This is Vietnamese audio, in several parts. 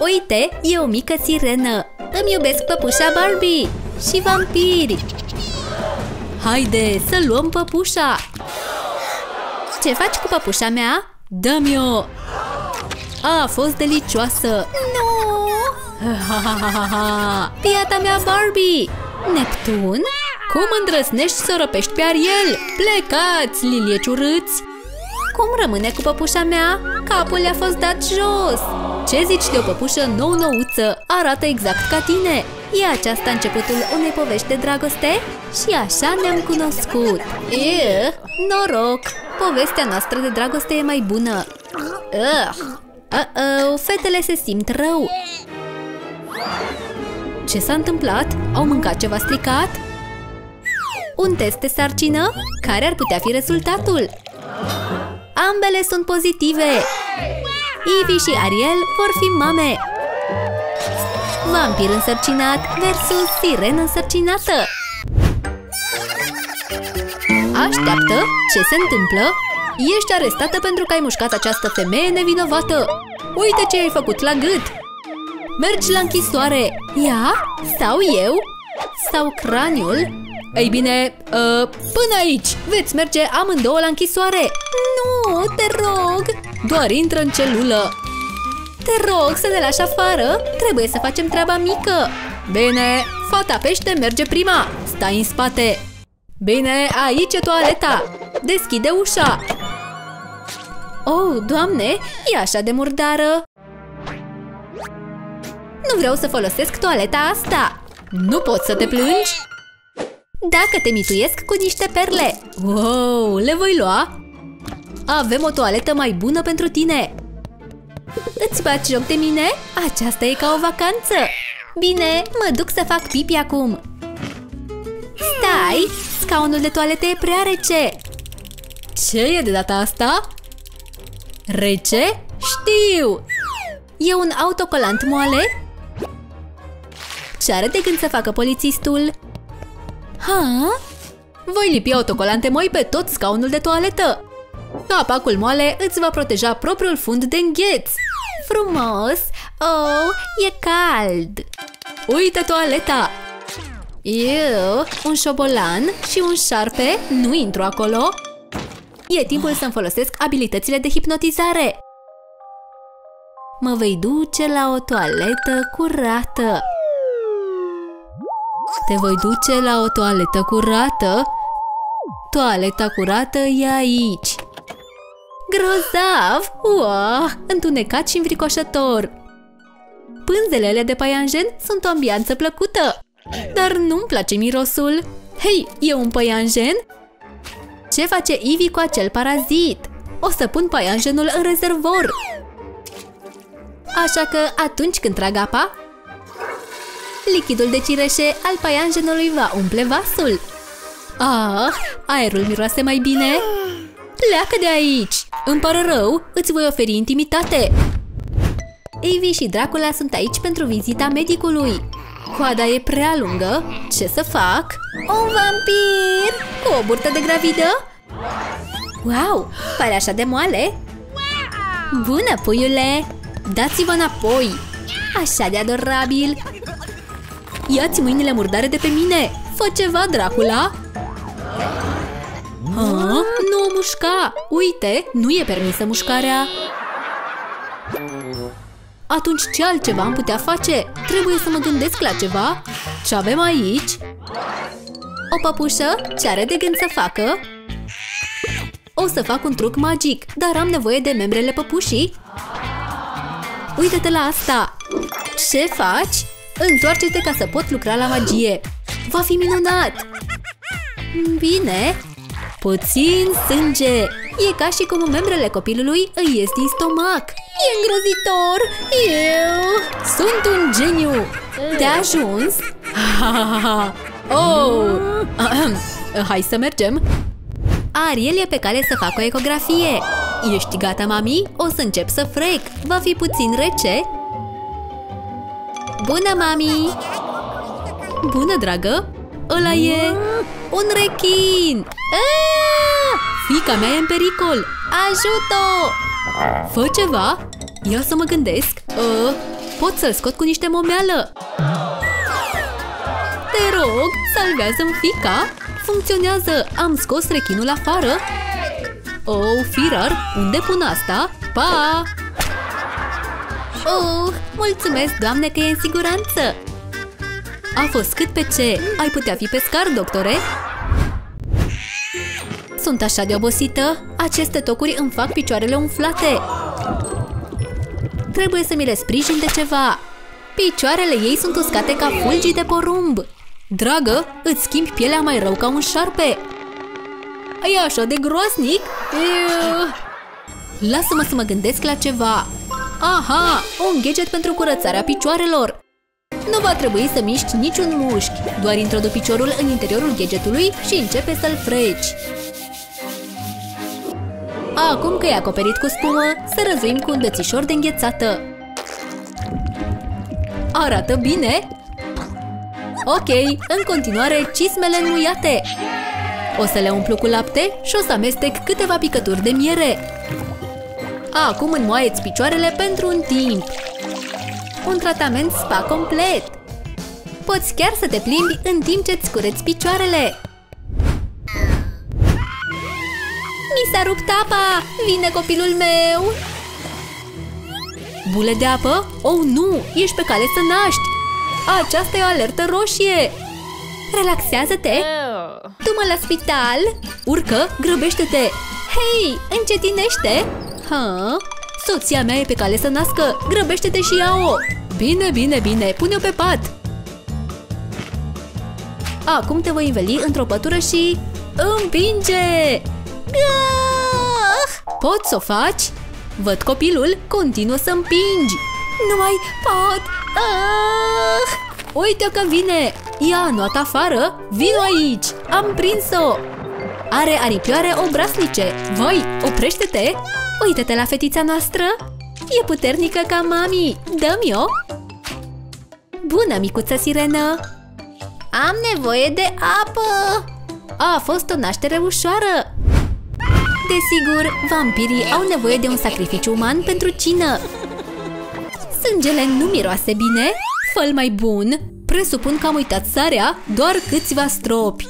Uite, e o mică sirenă. Îmi iubesc păpușa Barbie și vampiri. Haide să luăm păpușa. Ce faci cu păpușa mea? Dă-mi-o. A fost delicioasă. Nu! Piata mea Barbie! Neptun? Cum îndrăznești să răpești pe Ariel? Plecați, lilie ciurâți! Cum rămâne cu păpușa mea? Capul i-a fost dat jos. Ce zici de o păpușă nou-nouță? Arată exact ca tine. E aceasta începutul unei povești de dragoste? Și așa ne-am cunoscut. Noroc! Povestea noastră de dragoste e mai bună. Fetele se simt rău. Ce s-a întâmplat? Au mâncat ceva stricat? Un test de sarcină? Care ar putea fi rezultatul? Ambele sunt pozitive. Ivy și Ariel vor fi mame. Vampir însărcinat versus sirenă însărcinată. Așteaptă, ce se întâmplă? Ești arestată pentru că ai mușcat această femeie nevinovată. Uite ce ai făcut la gât. Mergi la închisoare. Ea? Sau eu? Sau craniul? Ei bine, până aici. Veți merge amândouă la închisoare. Nu, te rog. Doar intră în celulă. Te rog să ne lași afară. Trebuie să facem treaba mică. Bine, fata pește merge prima. Stai în spate. Bine, aici e toaleta. Deschide ușa. Oh, Doamne, e așa de murdară. Nu vreau să folosesc toaleta asta. Nu poți să te plângi? Dacă te mituiesc cu niște perle. Wow, le voi lua. Avem o toaletă mai bună pentru tine. Îți bați joc de mine? Aceasta e ca o vacanță. Bine, mă duc să fac pipi acum. Stai, scaunul de toaletă e prea rece. Ce e de data asta? Rece? Știu! E un autocolant moale? Ce are de gând să facă polițistul? Voi lipi autocolante moi pe tot scaunul de toaletă. Capacul moale îți va proteja propriul fund de îngheț. Frumos! Oh, e cald! Uite toaleta! Eu, un șobolan și un șarpe, nu intru acolo. E timpul să-mi folosesc abilitățile de hipnotizare. Mă vei duce la o toaletă curată. Te voi duce la o toaletă curată? Toaleta curată e aici. Grozav! Wow, întunecat și înfricoșător. Pânzelele de păianjen sunt o ambianță plăcută. Dar nu-mi place mirosul. Hei, e un păianjen? Ce face Ivy cu acel parazit? O să pun păianjenul în rezervor. Așa că atunci când trag apa, lichidul de cireșe al păianjenului va umple vasul. Aerul miroase mai bine. Pleacă de aici! Îmi pare rău, îți voi oferi intimitate. Ivy și Dracula sunt aici pentru vizita medicului. Coada e prea lungă. Ce să fac? Un vampir! Cu o burtă de gravidă? Wow, pare așa de moale. Bună, puiule! Dați-vă înapoi! Așa de adorabil! Ia-ți mâinile murdare de pe mine! Fă ceva, Dracula! Nu o mușca! Uite, nu e permisă mușcarea! Atunci ce altceva am putea face? Trebuie să mă gândesc la ceva. Ce avem aici? O păpușă? Ce are de gând să facă? O să fac un truc magic, dar am nevoie de membrele păpușii. Uită-te la asta! Ce faci? Întoarce-te ca să pot lucra la magie. Va fi minunat! Bine. Puțin sânge. E ca și cum membrele copilului îi ies din stomac. E îngrozitor! Eu sunt un geniu! De ajuns? Hai să mergem! Ariel e pe cale să facă o ecografie. Ești gata, mami? O să încep să frec. Va fi puțin rece? Bună, mami! Bună, dragă! Ăla e un rechin! Fiica mea e în pericol! Ajută-o! Fă ceva! Ia să mă gândesc. Pot să-l scot cu niște momeală. Te rog, salvează-mi fica. Funcționează, am scos rechinul afară. Oh, firar, unde pun asta? Pa! Oh, mulțumesc, Doamne, că e în siguranță. A fost cât pe ce. Ai putea fi pescar, doctore? Sunt așa de obosită. Aceste tocuri îmi fac picioarele umflate. Trebuie să mi le sprijin de ceva. Picioarele ei sunt uscate ca fulgii de porumb. Dragă, îți schimbi pielea mai rău ca un șarpe. E așa de groasnic? Lasă-mă să mă gândesc la ceva. Aha, un gadget pentru curățarea picioarelor. Nu va trebui să miști niciun mușchi. Doar introdu piciorul în interiorul gadgetului și începe să-l freci. Acum că e acoperit cu spumă, să răzuim cu un bețișor de înghețată. Arată bine? Ok, în continuare cismele înmuiate. O să le umplu cu lapte și o să amestec câteva picături de miere. Acum înmoaie-ți picioarele pentru un timp. Un tratament spa complet. Poți chiar să te plimbi în timp ce-ți cureți picioarele. Mi s-a rupt apa! Vine copilul meu! Bule de apă? Oh, nu! Ești pe cale să naști! Aceasta e o alertă roșie! Relaxează-te! Du-mă la spital! Urcă, grăbește-te! Hei, încetinește! Ha? Soția mea e pe cale să nască! Grăbește-te și ia-o! Bine, bine, bine! Pune-o pe pat! Acum te voi înveli într-o pătură și... împinge! Poți să o faci? Văd copilul, continuă să împingi. Nu mai pot. Uite-o că vine. Ia noata afară. Vino aici. Am prins-o. Are aripioare obraznice. Voi, oprește-te. Uită-te la fetița noastră. E puternică ca mami. Dă-mi-o. Bună, micuță sirenă. Am nevoie de apă. A fost o naștere ușoară. Desigur, vampirii au nevoie de un sacrificiu uman pentru cină. Sângele nu miroase bine? Fă-l mai bun. Presupun că am uitat sarea, doar câțiva stropi.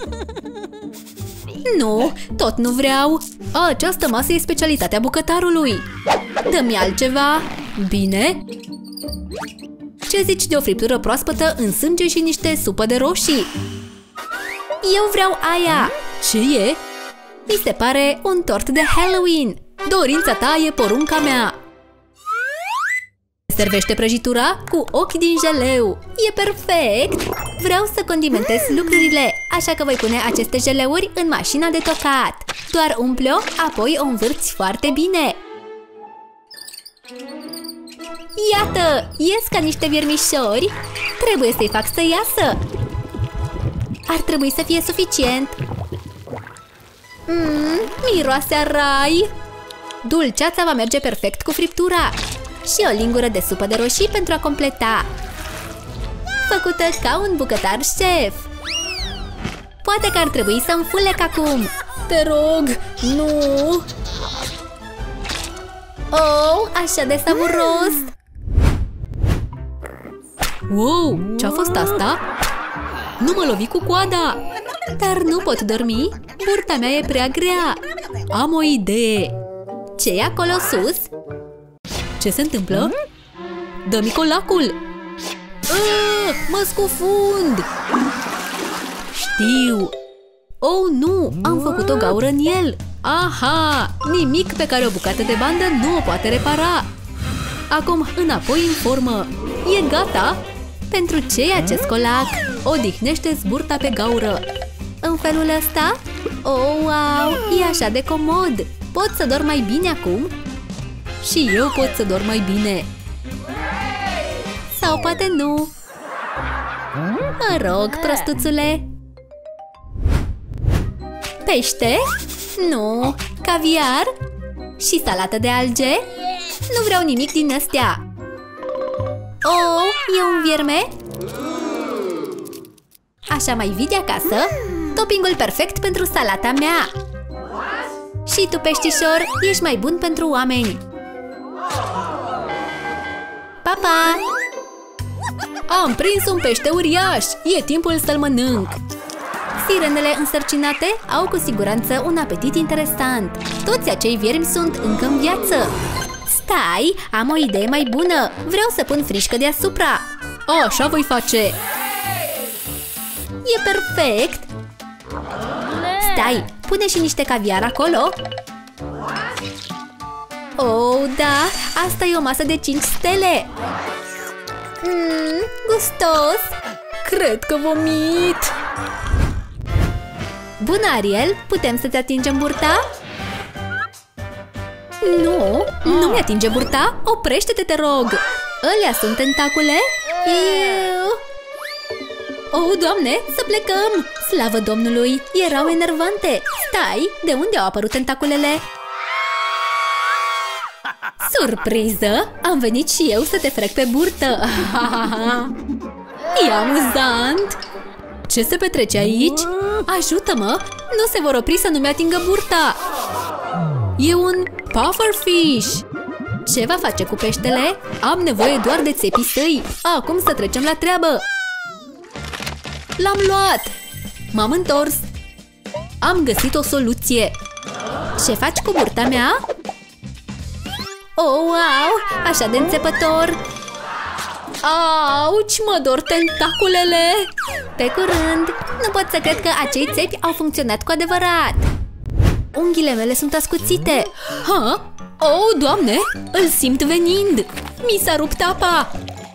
Nu, tot nu vreau. Această masă e specialitatea bucătarului. Dă-mi altceva. Bine. Ce zici de o friptură proaspătă în sânge și niște supă de roșii? Eu vreau aia. Ce e? Mi se pare un tort de Halloween. Dorința ta e porunca mea. Servește prăjitura cu ochi din jeleu. E perfect. Vreau să condimentez lucrurile, așa că voi pune aceste jeleuri în mașina de tocat. Doar umple-o, apoi o învârți foarte bine. Iată, ies ca niște viermișori. Trebuie să-i fac să iasă. Ar trebui să fie suficient. Miroase a rai. Dulceața va merge perfect cu friptura. Și o lingură de supă de roșii pentru a completa. Făcută ca un bucătar șef. Poate că ar trebui să înfulec acum. Te rog, nu. Oh, așa de savuros. Wow, ce-a fost asta? Nu mă lovi cu coada. Dar nu pot dormi. Burta mea e prea grea. Am o idee. Ce-i acolo sus? Ce se întâmplă? Dă-mi colacul. Mă scufund. Știu. Oh, nu! Am făcut o gaură în el. Aha! Nimic pe care o bucată de bandă nu o poate repara. Acum înapoi în formă. E gata? Pentru ce e acest colac? Odihnește-ți burta pe gaură. În felul ăsta? Oh, wow! E așa de comod! Pot să dorm mai bine acum? Și eu pot să dorm mai bine. Sau poate nu. Mă rog, prostuțule. Pește? Nu. Caviar? Și salată de alge? Nu vreau nimic din astea. Oh, e un vierme? Așa mai vii de acasă? Toppingul perfect pentru salata mea. Și tu, peștișor, ești mai bun pentru oameni. Pa, pa! Am prins un pește uriaș! E timpul să-l mănânc! Sirenele însărcinate au cu siguranță un apetit interesant. Toți acei viermi sunt încă în viață. Stai, am o idee mai bună. Vreau să pun frișcă deasupra. Așa voi face. E perfect. Stai, pune și niște caviar acolo. Oh, da, asta e o masă de 5 stele. Gustos. Cred că vomit. Bună, Ariel, putem să-ți atingem burta? Nu mi atinge burta. Oprește-te, te rog. Alea sunt tentacule? Oh, Doamne, să plecăm! Slavă Domnului, erau enervante. Stai, de unde au apărut tentaculele? Surpriză! Am venit și eu să te frec pe burtă. E amuzant! Ce se petrece aici? Ajută-mă! Nu se vor opri să nu-mi atingă burta! E un pufferfish! Ce va face cu peștele? Am nevoie doar de țepii săi! Acum să trecem la treabă! L-am luat! M-am întors! Am găsit o soluție! Ce faci cu burta mea? Oh, wow! Așa de înțepător! Auci, mă dor tentaculele! Pe curând! Nu pot să cred că acei țepi au funcționat cu adevărat! Unghiile mele sunt ascuțite! Ha? Oh, Doamne! Îl simt venind! Mi s-a rupt apa!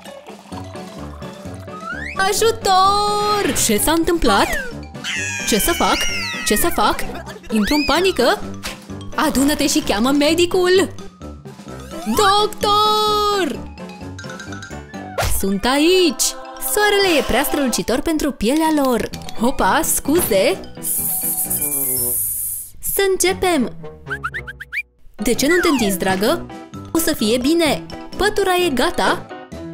Ajutor! Ce s-a întâmplat? Ce să fac? Ce să fac? Intru în panică? Adună-te și cheamă medicul! Doctor! Sunt aici! Soarele e prea strălucitor pentru pielea lor. Hopa, scuze! Să începem! De ce nu te întinzi, dragă? O să fie bine! Pătura e gata!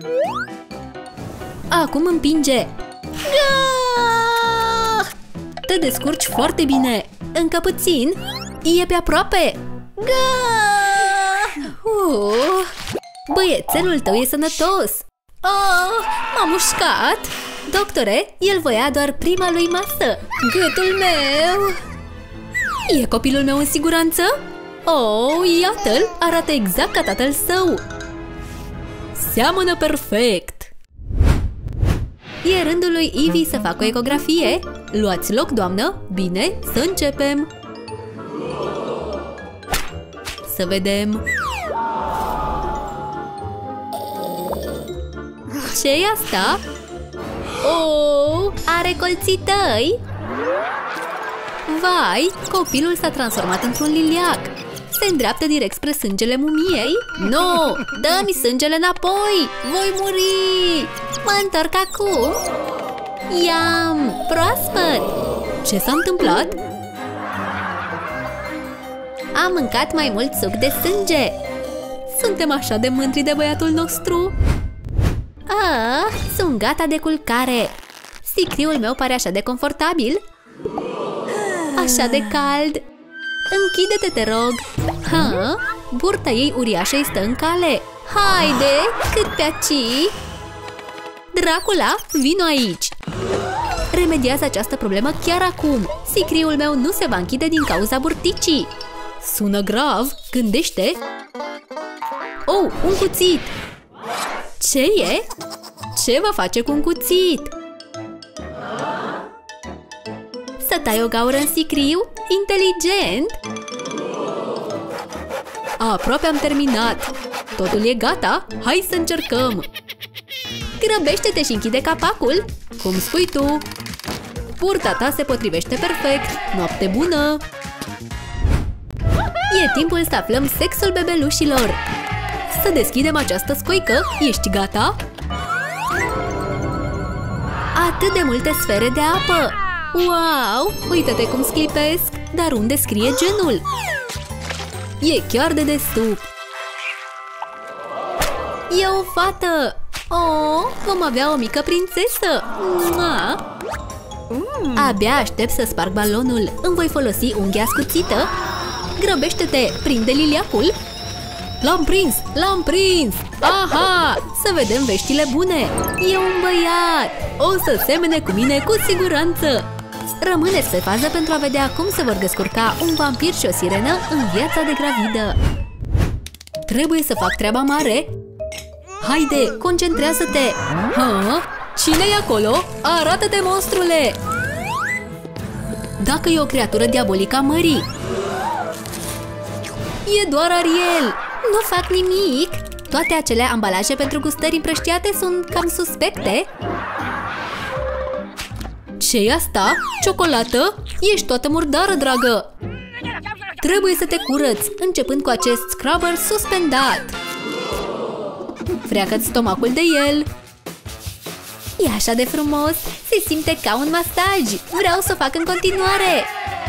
Acum împinge! Te descurci foarte bine! Încă puțin! E pe aproape! Băiețelul tău e sănătos! Oh, m-a mușcat! Doctore, el voia doar prima lui masă! Gâtul meu! E copilul meu în siguranță? Oh, iată-l! Arată exact ca tatăl său! Seamănă perfect! E rândul lui Ivy să facă o ecografie. Luați loc, doamnă! Bine, să începem! Să vedem! Ce-i asta? Oh, are colții tăi? Vai, copilul s-a transformat într-un liliac. Se îndreaptă direct spre sângele mumiei. Nu, dă-mi sângele înapoi! Voi muri! Mă întorc acum? Iam, proaspăt! Ce s-a întâmplat? Am mâncat mai mult suc de sânge. Suntem așa de mândri de băiatul nostru. Sunt gata de culcare. Sicriul meu pare așa de confortabil. Așa de cald. Închide-te, te rog. Burta ei uriașă îi stă în cale. Haide, cât pe aici. Dracula, vino aici. Remediază această problemă chiar acum. Sicriul meu nu se va închide din cauza burticii. Sună grav, gândește. Oh, un cuțit. Ce e? Ce va face cu un cuțit? Să tai o gaură în sicriu? Inteligent! Aproape am terminat. Totul e gata? Hai să încercăm! Grăbește-te și închide capacul! Cum spui tu? Burta ta se potrivește perfect! Noapte bună! E timpul să aflăm sexul bebelușilor! Să deschidem această scoică! Ești gata? Atât de multe sfere de apă! Wow! Uită-te cum sclipesc! Dar unde scrie genul? E chiar de desubt! E o fată! Oh, vom avea o mică prințesă! Mua! Abia aștept să sparg balonul! Îmi voi folosi unghia ascuțită! Grăbește-te! Prinde liliacul! L-am prins! L-am prins! Aha! Să vedem veștile bune! E un băiat! O să semene cu mine cu siguranță! Rămâneți pe fază pentru a vedea cum se vor descurca un vampir și o sirenă în viața de gravidă. Trebuie să fac treaba mare? Haide, concentrează-te! Cine-i acolo? Arată-te, monstrule! Dacă e o creatură diabolică a mării. E doar Ariel! Nu fac nimic! Toate acele ambalaje pentru gustări împrăștiate sunt cam suspecte. Ce-i asta? Ciocolată? Ești toată murdară, dragă! Trebuie să te curăți, începând cu acest scrubber suspendat. Freacă-ți stomacul de el. E așa de frumos! Se simte ca un masaj! Vreau să o fac în continuare!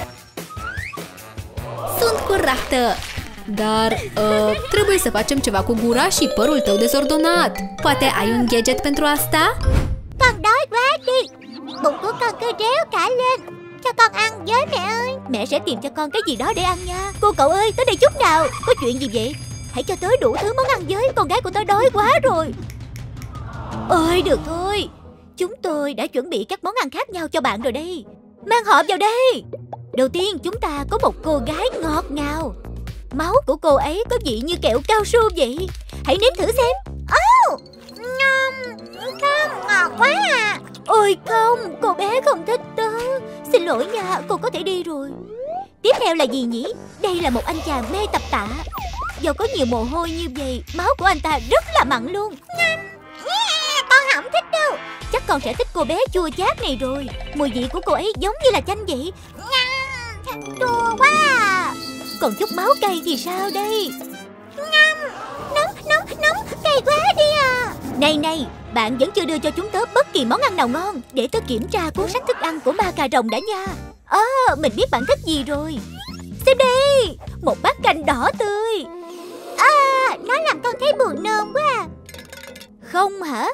Sunt curată! Dar trebuie să facem ceva cu gura și părul tău dezordonat. Poate ai un gadget pentru asta? Con đói quá đi. Bụng của con cứ réo cả lên. Cho con ăn với mẹ ơi. Mẹ sẽ tìm cho con cái gì đó để ăn nha. Cô cậu ơi, tới đây chút nào. Có chuyện gì vậy? Hãy cho tớ đủ thứ món ăn với. Con gái của tớ đói quá rồi. Ôi được thôi. Chúng tôi đã chuẩn bị các món ăn khác nhau cho bạn rồi đây. Mang hộp vào đây. Đầu tiên chúng ta có một cô gái ngọt ngào. Máu của cô ấy có vị như kẹo cao su vậy. Hãy nếm thử xem. Không, ngọt quá à. Ôi không, cô bé không thích tớ. Xin lỗi nha, cô có thể đi rồi. Tiếp theo là gì nhỉ? Đây là một anh chàng mê tập tạ. Do có nhiều mồ hôi như vậy, máu của anh ta rất là mặn luôn. Con không thích đâu. Chắc con sẽ thích cô bé chua chát này rồi. Mùi vị của cô ấy giống như là chanh vậy. Chua quá à. Còn chút máu cay thì sao đây? Nóng, cay quá đi à. Này, bạn vẫn chưa đưa cho chúng tớ bất kỳ món ăn nào ngon. Để tớ kiểm tra cuốn sách thức ăn của ma cà rồng đã nha. Mình biết bạn thích gì rồi. Xem đi, một bát canh đỏ tươi. Nó làm con thấy buồn nôn quá à. Không hả?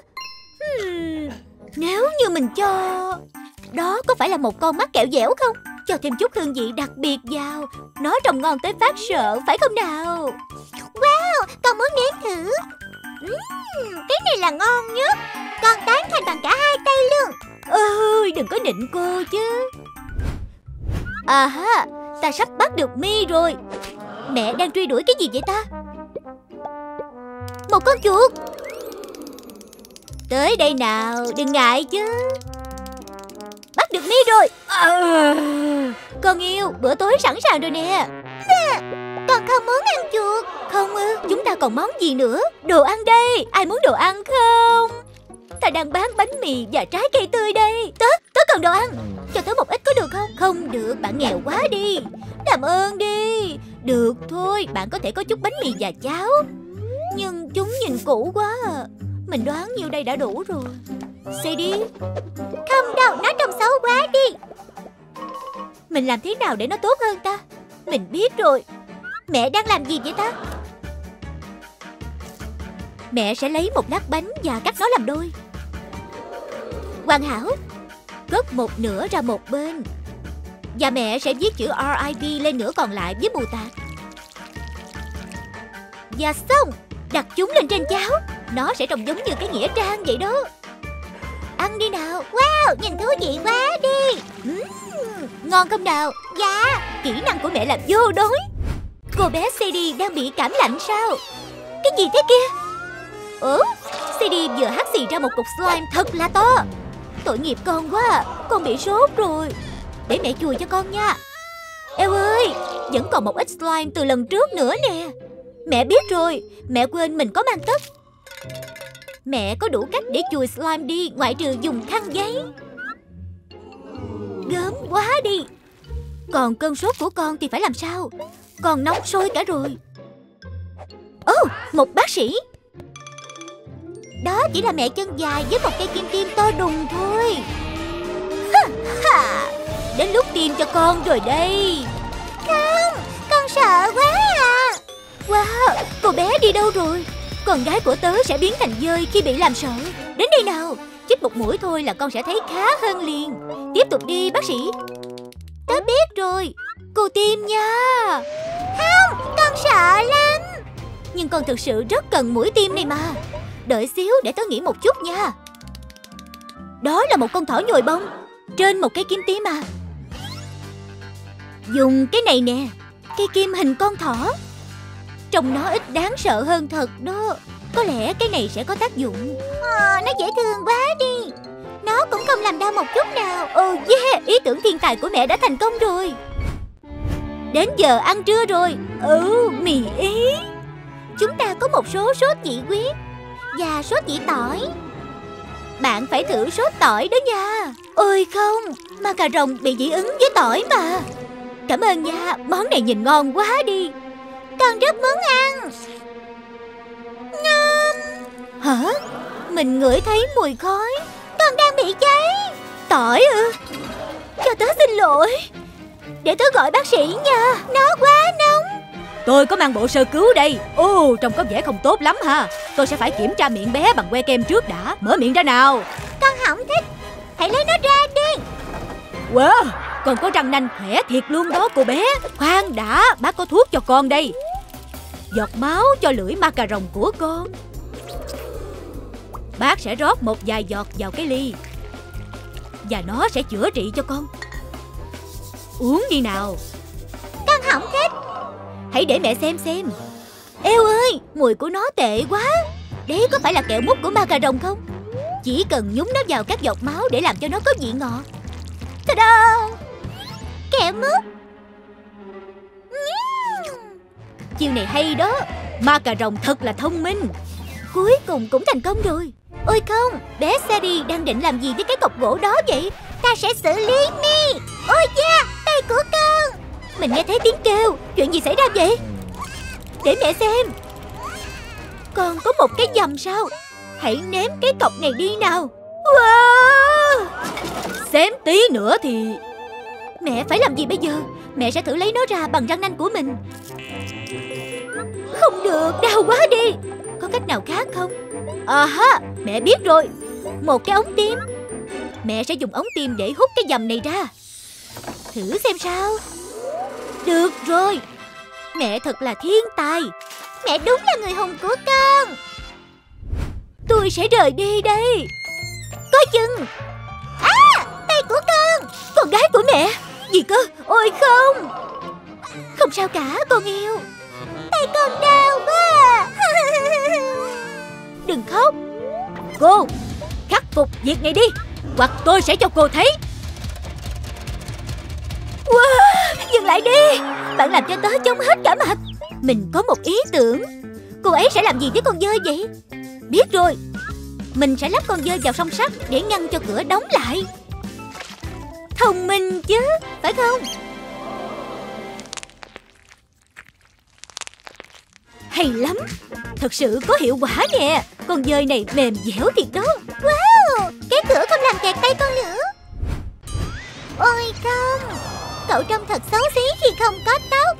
Nếu như mình cho... Đó có phải là một con mắt kẹo dẻo không? Cho thêm chút hương vị đặc biệt vào. Nó trông ngon tới phát sợ, phải không nào? Wow, con muốn nếm thử. Cái này là ngon nhất. Con tán thành bằng cả hai tay luôn. Ôi, đừng có nịnh cô chứ. Ta sắp bắt được Mi rồi. Mẹ đang truy đuổi cái gì vậy ta? Một con chuột. Tới đây nào, đừng ngại chứ. Bắt được Mi rồi. Con yêu, bữa tối sẵn sàng rồi nè. Con không muốn ăn chuột. Không ư, chúng ta còn món gì nữa? Đồ ăn đây, ai muốn đồ ăn không? Ta đang bán bánh mì và trái cây tươi đây. Tớ cần đồ ăn. Cho tớ một ít có được không? Không được, bạn nghèo quá đi. Làm ơn đi. Được thôi, bạn có thể có chút bánh mì và cháo. Nhưng chúng nhìn cũ quá à. Mình đoán nhiêu đây đã đủ rồi. Say đi. Không đâu, nó trông xấu quá đi. Mình làm thế nào để nó tốt hơn ta? Mình biết rồi. Mẹ đang làm gì vậy ta? Mẹ sẽ lấy một lát bánh và cắt nó làm đôi. Hoàn hảo. Gấp một nửa ra một bên. Và mẹ sẽ viết chữ RIP lên nửa còn lại với bù tạt. Và xong. Đặt chúng lên trên cháo. Nó sẽ trông giống như cái nghĩa trang vậy đó. Ăn đi nào. Wow, nhìn thú vị quá đi. Ngon không nào? Dạ. Kỹ năng của mẹ là vô đối. Cô bé Sadie đang bị cảm lạnh sao? Cái gì thế kia? Sadie vừa hắt xì ra một cục slime thật là to. Tội nghiệp con quá à. Con bị sốt rồi. Để mẹ chùi cho con nha. Eo ơi, vẫn còn một ít slime từ lần trước nữa nè. Mẹ biết rồi. Mẹ quên mình có mang tất. Mẹ có đủ cách để chùi slime đi, ngoại trừ dùng khăn giấy. Gớm quá đi. Còn cơn sốt của con thì phải làm sao? Con nóng sôi cả rồi. Một bác sĩ. Đó chỉ là mẹ chân dài với một cây kim tiêm to đùng thôi. Đến lúc tiêm cho con rồi đây. Không, con sợ quá à. Wow, cô bé đi đâu rồi? Con gái của tớ sẽ biến thành dơi khi bị làm sợ. Đến đây nào. Chích một mũi thôi là con sẽ thấy khá hơn liền. Tiếp tục đi bác sĩ. Tớ biết rồi. Cô tiêm nha. Không, con sợ lắm. Nhưng con thực sự rất cần mũi tim này mà. Đợi xíu để tớ nghĩ một chút nha. Đó là một con thỏ nhồi bông trên một cây kim tím à. Dùng cái này nè, cây kim hình con thỏ. Trông nó ít đáng sợ hơn thật đó. Có lẽ cái này sẽ có tác dụng. Nó dễ thương quá đi. Nó cũng không làm đau một chút nào. Oh yeah, ý tưởng thiên tài của mẹ đã thành công rồi. Đến giờ ăn trưa rồi. Mì Ý. Chúng ta có một số sốt vị huyết và sốt vị tỏi. Bạn phải thử sốt tỏi đó nha. Ôi không, ma cà rồng bị dị ứng với tỏi mà. Cảm ơn nha, món này nhìn ngon quá đi. Con rất muốn ăn. Ngon. Hả? Mình ngửi thấy mùi khói. Con đang bị cháy. Tỏi ư? Cho tớ xin lỗi. Để tớ gọi bác sĩ nha. Nó quá nóng. Tôi có mang bộ sơ cứu đây. Trông có vẻ không tốt lắm ha. Tôi sẽ phải kiểm tra miệng bé bằng que kem trước đã. Mở miệng ra nào. Con không thích. Hãy lấy nó ra đi. Wow, con có răng nanh khỏe thiệt luôn đó cô bé. Khoan đã, bác có thuốc cho con đây. Giọt máu cho lưỡi ma cà rồng của con. Bác sẽ rót một vài giọt vào cái ly và nó sẽ chữa trị cho con. Uống đi nào. Con không thích. Hãy để mẹ xem. Eo ơi, mùi của nó tệ quá. Đấy có phải là kẹo mút của ma cà rồng không? Chỉ cần nhúng nó vào các giọt máu để làm cho nó có vị ngọt. Ta-da! Kẹo mút. Chiêu này hay đó. Ma cà rồng thật là thông minh. Cuối cùng cũng thành công rồi. Ôi không, bé Sadie đang định làm gì với cái cọc gỗ đó vậy? Ta sẽ xử lý mi. Ôi da, tay của con. Mình nghe thấy tiếng kêu. Chuyện gì xảy ra vậy? Để mẹ xem. Con có một cái dầm sao? Hãy ném cái cọc này đi nào. Wow! Xém tí nữa thì... Mẹ phải làm gì bây giờ? Mẹ sẽ thử lấy nó ra bằng răng nanh của mình. Không được, đau quá đi. Có cách nào khác không? Mẹ biết rồi. Một cái ống tiêm. Mẹ sẽ dùng ống tiêm để hút cái dầm này ra. Thử xem sao. Được rồi. Mẹ thật là thiên tài. Mẹ đúng là người hùng của con. Tôi sẽ rời đi đây. Coi chừng. Tay của con gái của mẹ. Gì cơ? Ôi không. Không sao cả con yêu. Tay con đau quá. Đừng khóc. Cô, khắc phục việc này đi, hoặc tôi sẽ cho cô thấy. Wow, dừng lại đi. Bạn làm cho tớ chóng hết cả mặt. Mình có một ý tưởng. Cô ấy sẽ làm gì với con dơi vậy? Biết rồi. Mình sẽ lắp con dơi vào song sắt để ngăn cho cửa đóng lại. Thông minh chứ, phải không? Hay lắm. Thật sự có hiệu quả nè. Con dơi này mềm dẻo thiệt đó. Wow, cái cửa không làm kẹt tay con nữa. Ôi không, cậu trông thật xấu xí khi không có tóc.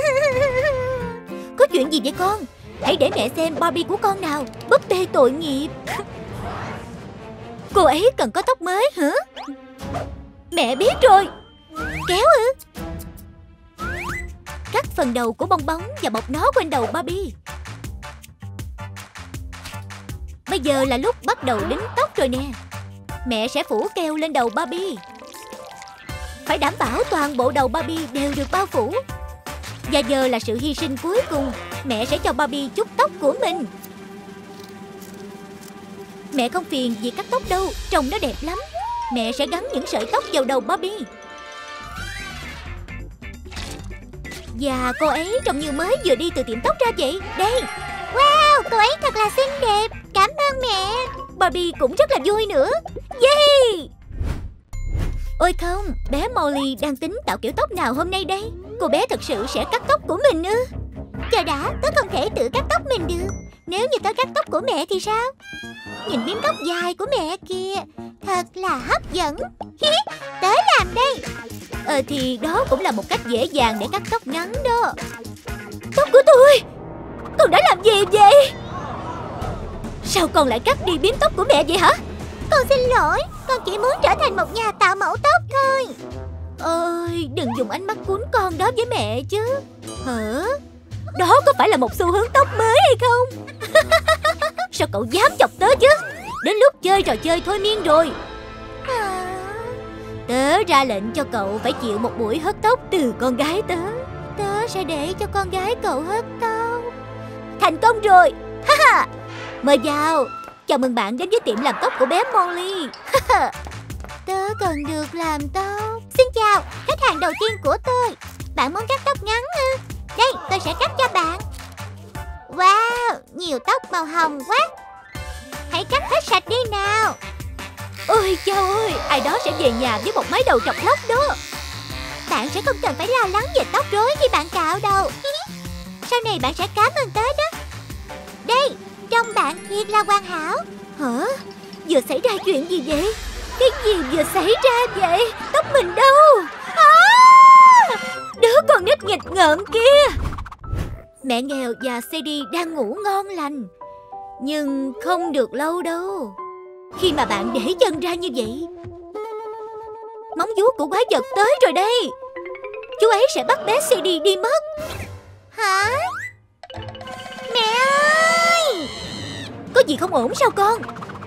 Có chuyện gì vậy con? Hãy để mẹ xem Barbie của con nào. Búp bê tội nghiệp. Cô ấy cần có tóc mới hả? Mẹ biết rồi. Kéo ư? Cắt phần đầu của bong bóng và bọc nó quanh đầu Barbie. Bây giờ là lúc bắt đầu đính tóc rồi nè. Mẹ sẽ phủ keo lên đầu Barbie. Phải đảm bảo toàn bộ đầu Barbie đều được bao phủ. Và giờ là sự hy sinh cuối cùng. Mẹ sẽ cho Barbie chút tóc của mình. Mẹ không phiền vì cắt tóc đâu, trông nó đẹp lắm. Mẹ sẽ gắn những sợi tóc vào đầu Barbie. Và cô ấy trông như mới vừa đi từ tiệm tóc ra vậy. Đây. Wow, cô ấy thật là xinh đẹp. Cảm ơn mẹ. Barbie cũng rất là vui nữa. Yeah. Ôi không, bé Molly đang tính tạo kiểu tóc nào hôm nay đây? Cô bé thật sự sẽ cắt tóc của mình ư? Chờ đã, tớ không thể tự cắt tóc mình được. Nếu như tớ cắt tóc của mẹ thì sao? Nhìn bím tóc dài của mẹ kìa, thật là hấp dẫn. Tớ làm đây. Thì đó cũng là một cách dễ dàng để cắt tóc ngắn đó. Tóc của tôi. Con đã làm gì vậy? Sao con lại cắt đi bím tóc của mẹ vậy hả? Con xin lỗi, con chỉ muốn trở thành một nhà tạo mẫu tóc thôi. Ơi, đừng dùng ánh mắt cuốn con đó với mẹ chứ. Hả? Đó có phải là một xu hướng tóc mới hay không? Sao cậu dám chọc tớ chứ? Đến lúc chơi trò chơi thôi miên rồi. Tớ ra lệnh cho cậu phải chịu một buổi hớt tóc từ con gái tớ. Tớ sẽ để cho con gái cậu hớt tóc. Thành công rồi. Mời vào. Chào mừng bạn đến với tiệm làm tóc của bé Molly. Tớ cần được làm tóc. Xin chào, khách hàng đầu tiên của tôi. Bạn muốn cắt tóc ngắn ư? Đây, tôi sẽ cắt cho bạn. Wow, nhiều tóc màu hồng quá. Hãy cắt hết sạch đi nào. Ôi trời ơi, ai đó sẽ về nhà với một mái đầu trọc lóc đó. Bạn sẽ không cần phải lo lắng về tóc rối khi bạn cạo đâu. Sau này bạn sẽ cảm ơn tớ đó. Đây, trông bạn thiệt là hoàn hảo. Hả? Vừa xảy ra chuyện gì vậy? Cái gì vừa xảy ra vậy? Tóc mình đâu? Đứa con nít nghịch ngợm kia. Mẹ nghèo và Sadie đang ngủ ngon lành. Nhưng không được lâu đâu. Khi mà bạn để chân ra như vậy, móng vuốt của quái vật tới rồi đây. Chú ấy sẽ bắt bé Sadie đi mất. Hả? Mẹ ơi! Có gì không ổn sao con?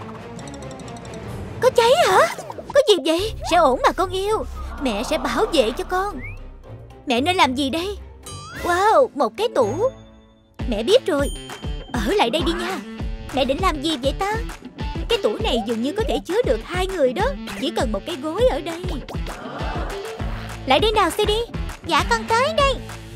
Có cháy hả? Có gì vậy? Sẽ ổn mà con yêu. Mẹ sẽ bảo vệ cho con. Mẹ nên làm gì đây? Wow, một cái tủ. Mẹ biết rồi. Ở lại đây đi nha. Mẹ định làm gì vậy ta? Cái tủ này dường như có thể chứa được 2 người đó. Chỉ cần một cái gối ở đây. Lại đây nào Sadie. Dạ con tới đây.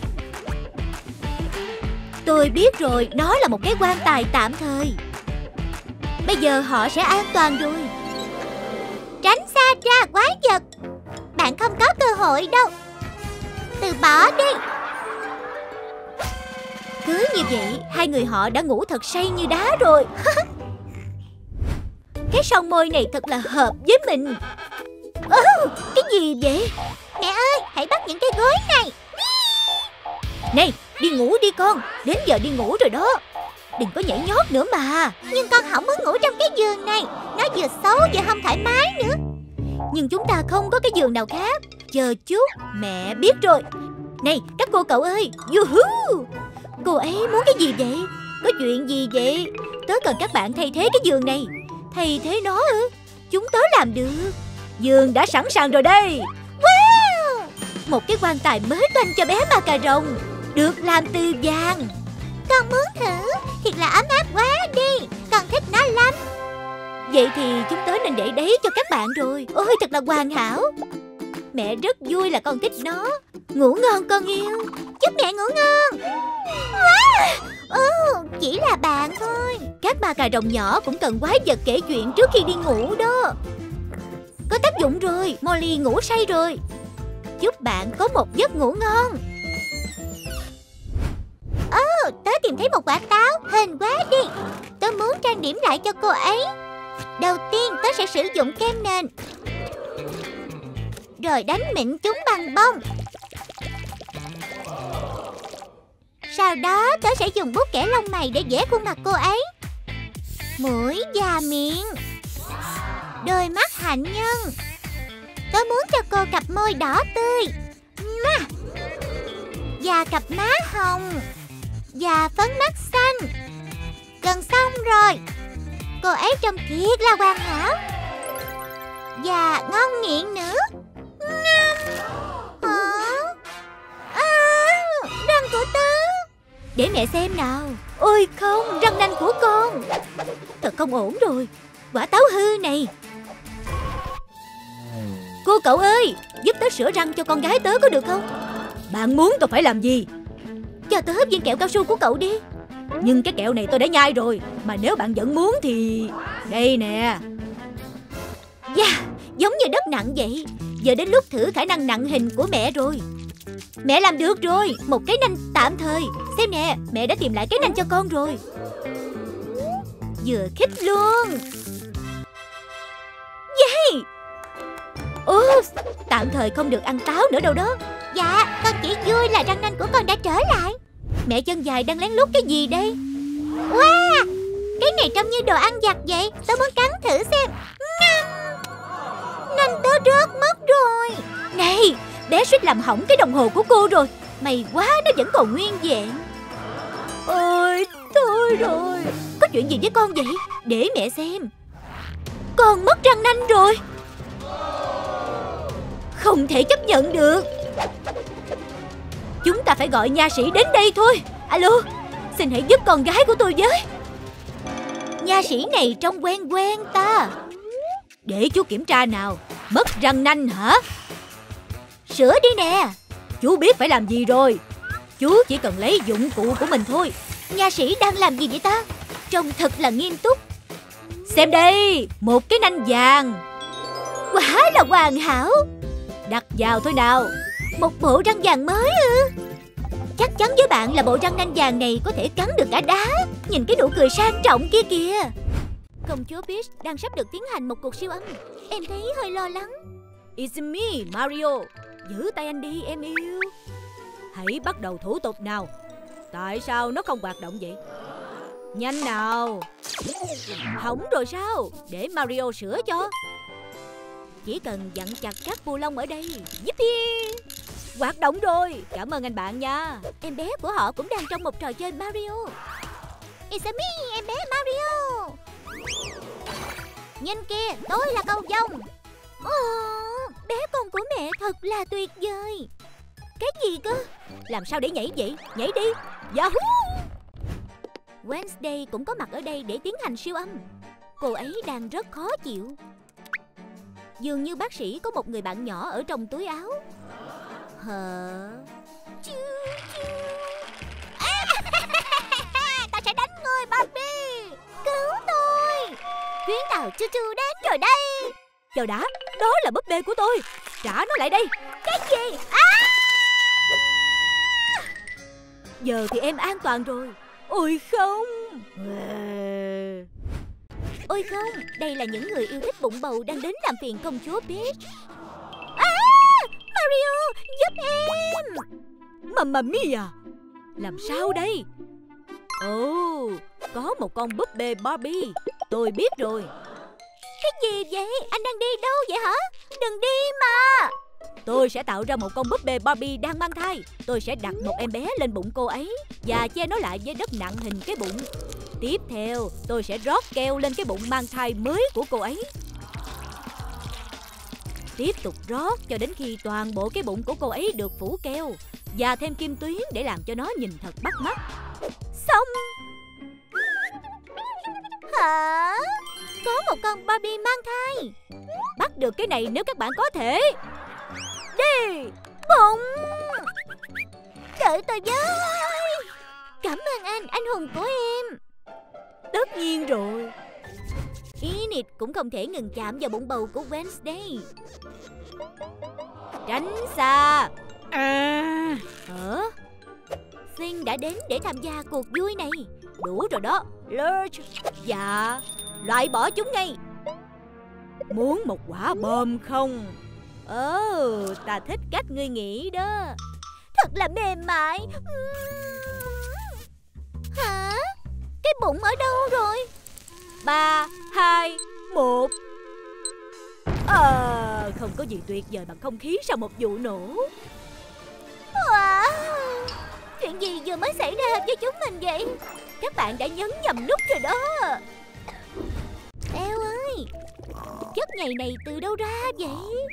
Tôi biết rồi, nó là một cái quan tài tạm thời. Bây giờ họ sẽ an toàn rồi. Tránh xa ra quái vật. Bạn không có cơ hội đâu. Từ bỏ đi. Cứ như vậy, 2 người họ đã ngủ thật say như đá rồi. Cái son môi này thật là hợp với mình. Cái gì vậy? Mẹ ơi, hãy bắt những cái gối này. Này, đi ngủ đi con. Đến giờ đi ngủ rồi đó. Đừng có nhảy nhót nữa mà. Nhưng con không muốn ngủ trong cái giường này. Nó vừa xấu vừa không thoải mái nữa. Nhưng chúng ta không có cái giường nào khác. Chờ chút, mẹ biết rồi. Này, các cô cậu ơi. Yuhu! Cô ấy muốn cái gì vậy? Có chuyện gì vậy? Tớ cần các bạn thay thế cái giường này. Thay thế nó ư? Chúng tớ làm được. Giường đã sẵn sàng rồi đây. Wow! Một cái quan tài mới toanh cho bé Macaron. Được làm từ vàng. Con muốn thử. Thiệt là ấm áp quá đi. Con thích nó lắm. Vậy thì chúng tớ nên để đấy cho các bạn rồi. Ôi thật là hoàn hảo. Mẹ rất vui là con thích nó. Ngủ ngon con yêu. Chúc mẹ ngủ ngon. Chỉ là bạn thôi. Các ma cà rồng nhỏ cũng cần quái vật kể chuyện trước khi đi ngủ đó. Có tác dụng rồi. Molly ngủ say rồi. Chúc bạn có một giấc ngủ ngon. Tớ tìm thấy một quả táo. Hên quá đi. Tớ muốn trang điểm lại cho cô ấy. Đầu tiên tớ sẽ sử dụng kem nền, rồi đánh mịn chúng bằng bông. Sau đó tớ sẽ dùng bút kẻ lông mày để vẽ khuôn mặt cô ấy. Mũi và miệng. Đôi mắt hạnh nhân. Tớ muốn cho cô cặp môi đỏ tươi. Và cặp má hồng. Và phấn mắt xanh. Gần xong rồi. Cô ấy trông thiệt là hoàn hảo. Và ngon miệng nữa. Răng của tớ. Để mẹ xem nào. Ôi không, răng nanh của con. Thật không ổn rồi. Quả táo hư này. Cô cậu ơi, giúp tớ sửa răng cho con gái tớ có được không? Bạn muốn tôi phải làm gì? Cho tớ viên kẹo cao su của cậu đi. Nhưng cái kẹo này tôi đã nhai rồi. Mà nếu bạn vẫn muốn thì... đây nè. Giống như đất nặng vậy. Giờ đến lúc thử khả năng nặng hình của mẹ rồi. Mẹ làm được rồi. Một cái nanh tạm thời. Xem nè, mẹ đã tìm lại cái nanh cho con rồi. Vừa khích luôn. Tạm thời không được ăn táo nữa đâu đó. Dạ, con chỉ vui là răng nanh của con đã trở lại. Mẹ chân dài đang lén lút cái gì đây? Wow, cái này trông như đồ ăn vặt vậy. Tớ muốn cắn thử xem. Nanh tớ rớt mất rồi. Này, bé suýt làm hỏng cái đồng hồ của cô rồi. May quá nó vẫn còn nguyên vẹn. tôi rồi. Có chuyện gì với con vậy? Để mẹ xem. Con mất răng nanh rồi. Không thể chấp nhận được. Chúng ta phải gọi nha sĩ đến đây thôi. Alo, xin hãy giúp con gái của tôi với. Nha sĩ này trông quen quen ta. Để chú kiểm tra nào. Mất răng nanh hả? Sửa đi nè. Chú biết phải làm gì rồi. Chú chỉ cần lấy dụng cụ của mình thôi. Nha sĩ đang làm gì vậy ta? Trông thật là nghiêm túc. Xem đây, một cái nanh vàng. Quá là hoàn hảo. Đặt vào thôi nào. Một bộ răng vàng mới ư? Chắc chắn với bạn là bộ răng nanh vàng này có thể cắn được cả đá. Nhìn cái nụ cười sang trọng kia kìa. Công chúa Peach đang sắp được tiến hành một cuộc siêu âm. Em thấy hơi lo lắng. It's me, Mario. Giữ tay anh đi em yêu. Hãy bắt đầu thủ tục nào. Tại sao nó không hoạt động vậy? Nhanh nào. Hỏng rồi sao? Để Mario sửa cho. Chỉ cần dặn chặt các bu lông ở đây. Yippee! Hoạt động rồi. Cảm ơn anh bạn nha. Em bé của họ cũng đang trong một trò chơi Mario. It's me, em bé Mario. Nhìn kìa, tôi là cầu vồng. Bé con của mẹ thật là tuyệt vời. Cái gì cơ? Làm sao để nhảy vậy? Nhảy đi. Yahoo! Wednesday cũng có mặt ở đây để tiến hành siêu âm. Cô ấy đang rất khó chịu. Dường như bác sĩ có một người bạn nhỏ ở trong túi áo. Hả? Ta sẽ đánh ngươi, Barbie. Cứu tôi. Chuyến tàu Chu Chu đến rồi đây. Chờ đã, đó là búp bê của tôi. Trả nó lại đây. Cái gì? Giờ thì em an toàn rồi. Ôi không. Ôi không, đây là những người yêu thích bụng bầu đang đến làm phiền công chúa Peach. Mario, giúp em. Mamma mia. Làm sao đây? Ồ, có một con búp bê Barbie. Tôi biết rồi. Cái gì vậy? Anh đang đi đâu vậy hả? Đừng đi mà. Tôi sẽ tạo ra một con búp bê Barbie đang mang thai. Tôi sẽ đặt một em bé lên bụng cô ấy và che nó lại với đất nặng hình cái bụng. Tiếp theo, tôi sẽ rót keo lên cái bụng mang thai mới của cô ấy. Tiếp tục rót cho đến khi toàn bộ cái bụng của cô ấy được phủ keo và thêm kim tuyến để làm cho nó nhìn thật bắt mắt. Xong. Hả? Có một con Barbie mang thai. Bắt được cái này nếu các bạn có thể. Đi. Bụng. Đợi tôi với. Cảm ơn anh hùng của em. Tất nhiên rồi. Enid cũng không thể ngừng chạm vào bụng bầu của Wednesday. Tránh xa. Finn đã đến để tham gia cuộc vui này. Đủ rồi đó, Lurch. Dạ, loại bỏ chúng ngay. Muốn một quả bom không? Ta thích cách ngươi nghĩ đó. Thật là mềm mại. Hả? Cái bụng ở đâu rồi? 3, 2, 1. Không có gì tuyệt vời bằng không khí sau một vụ nổ. Wow. Chuyện gì vừa mới xảy ra với chúng mình vậy? Các bạn đã nhấn nhầm nút rồi đó. Eo ơi, chất nhầy này từ đâu ra vậy?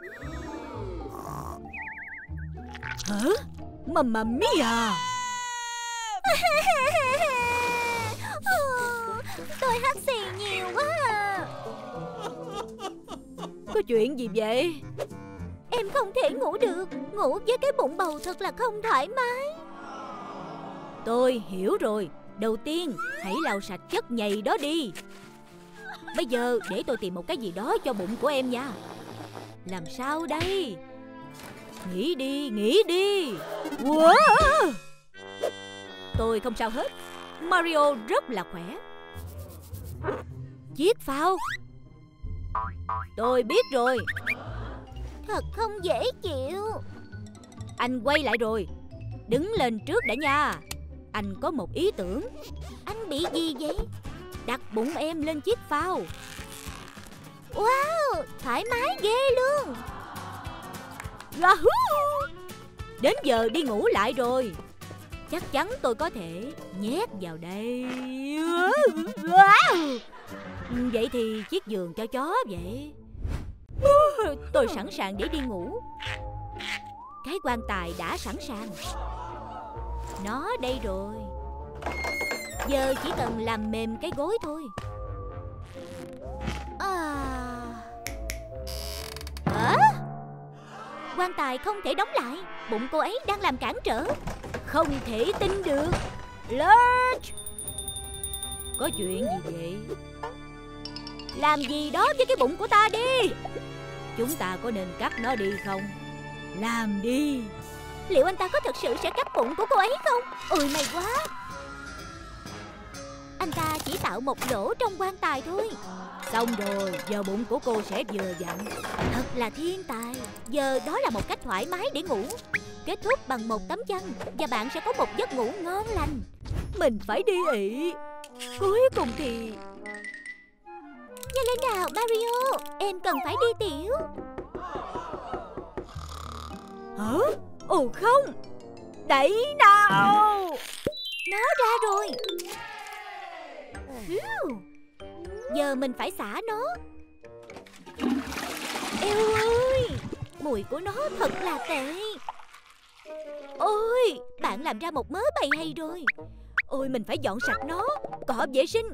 Hả? Mamma mia. Tôi hắt xì nhiều quá à. Có chuyện gì vậy? Em không thể ngủ được. Ngủ với cái bụng bầu thật là không thoải mái. Tôi hiểu rồi. Đầu tiên, hãy lau sạch chất nhầy đó đi. Bây giờ để tôi tìm một cái gì đó cho bụng của em nha. Làm sao đây? Nghĩ đi, nghĩ đi. Wow. Tôi không sao hết. Mario rất là khỏe. Chiếc phao. Tôi biết rồi. Thật không dễ chịu. Anh quay lại rồi. Đứng lên trước đã nha. Anh có một ý tưởng. Anh bị gì vậy? Đặt bụng em lên chiếc phao. Wow, thoải mái ghê luôn. Yahoo! Đến giờ đi ngủ lại rồi. chắc chắn tôi có thể nhét vào đây. Vậy thì chiếc giường cho chó vậy. Tôi sẵn sàng để đi ngủ. Cái quan tài đã sẵn sàng. Nó đây rồi. Giờ chỉ cần làm mềm cái gối thôi. Quan tài không thể đóng lại. Bụng cô ấy đang làm cản trở. Không thể tin được. Lurch! Có chuyện gì vậy? Làm gì đó với cái bụng của ta đi. Chúng ta có nên cắt nó đi không? Làm đi. Liệu anh ta có thật sự sẽ cắt bụng của cô ấy không? Ôi may quá. Anh ta chỉ tạo một lỗ trong quan tài thôi. Xong rồi, giờ bụng của cô sẽ vừa vặn. Thật là thiên tài. Giờ đó là một cách thoải mái để ngủ. Kết thúc bằng một tấm chăn và bạn sẽ có một giấc ngủ ngon lành. Mình phải đi ị. Cuối cùng thì... Nhanh lên nào Mario, em cần phải đi tiểu. Hả? Ồ không. Đẩy nào. Nó ra rồi. Giờ mình phải xả nó. Eo ơi, mùi của nó thật là tệ. Ôi, bạn làm ra một mớ bầy hay rồi. Ôi, mình phải dọn sạch nó. Cọ vệ sinh.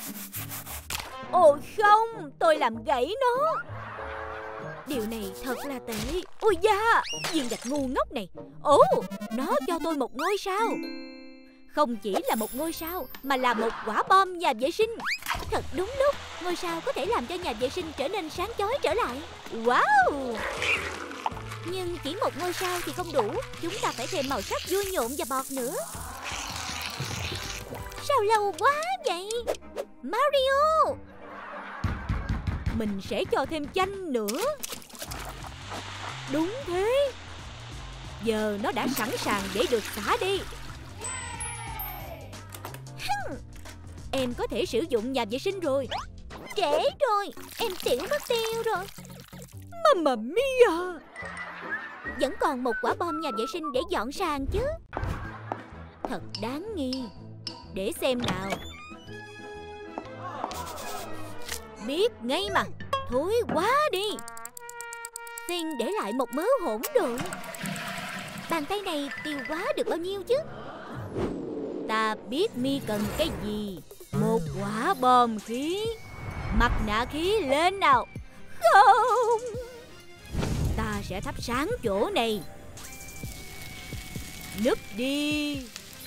Ôi không, tôi làm gãy nó. Điều này thật là tệ. Ôi da, viên gạch ngu ngốc này. Ồ, nó cho tôi một ngôi sao. Không chỉ là một ngôi sao, mà là một quả bom nhà vệ sinh. Thật đúng lúc, ngôi sao có thể làm cho nhà vệ sinh trở nên sáng chói trở lại. Wow. Nhưng chỉ một ngôi sao thì không đủ. Chúng ta phải thêm màu sắc vui nhộn và bọt nữa. Sao lâu quá vậy Mario? Mình sẽ cho thêm chanh nữa. Đúng thế. Giờ nó đã sẵn sàng để được xả đi. Em có thể sử dụng nhà vệ sinh rồi. Trễ rồi, em tiểu mất tiêu rồi. Mamma mia. Vẫn còn một quả bom nhà vệ sinh để dọn sàn chứ. Thật đáng nghi. Để xem nào. Biết ngay mà. Thối quá đi. Xin để lại một mớ hỗn độn. Bàn tay này tiêu quá được bao nhiêu chứ? Ta biết mi cần cái gì. Một quả bom khí. Mặt nạ khí lên nào. Không. Ta sẽ thắp sáng chỗ này. Núp đi.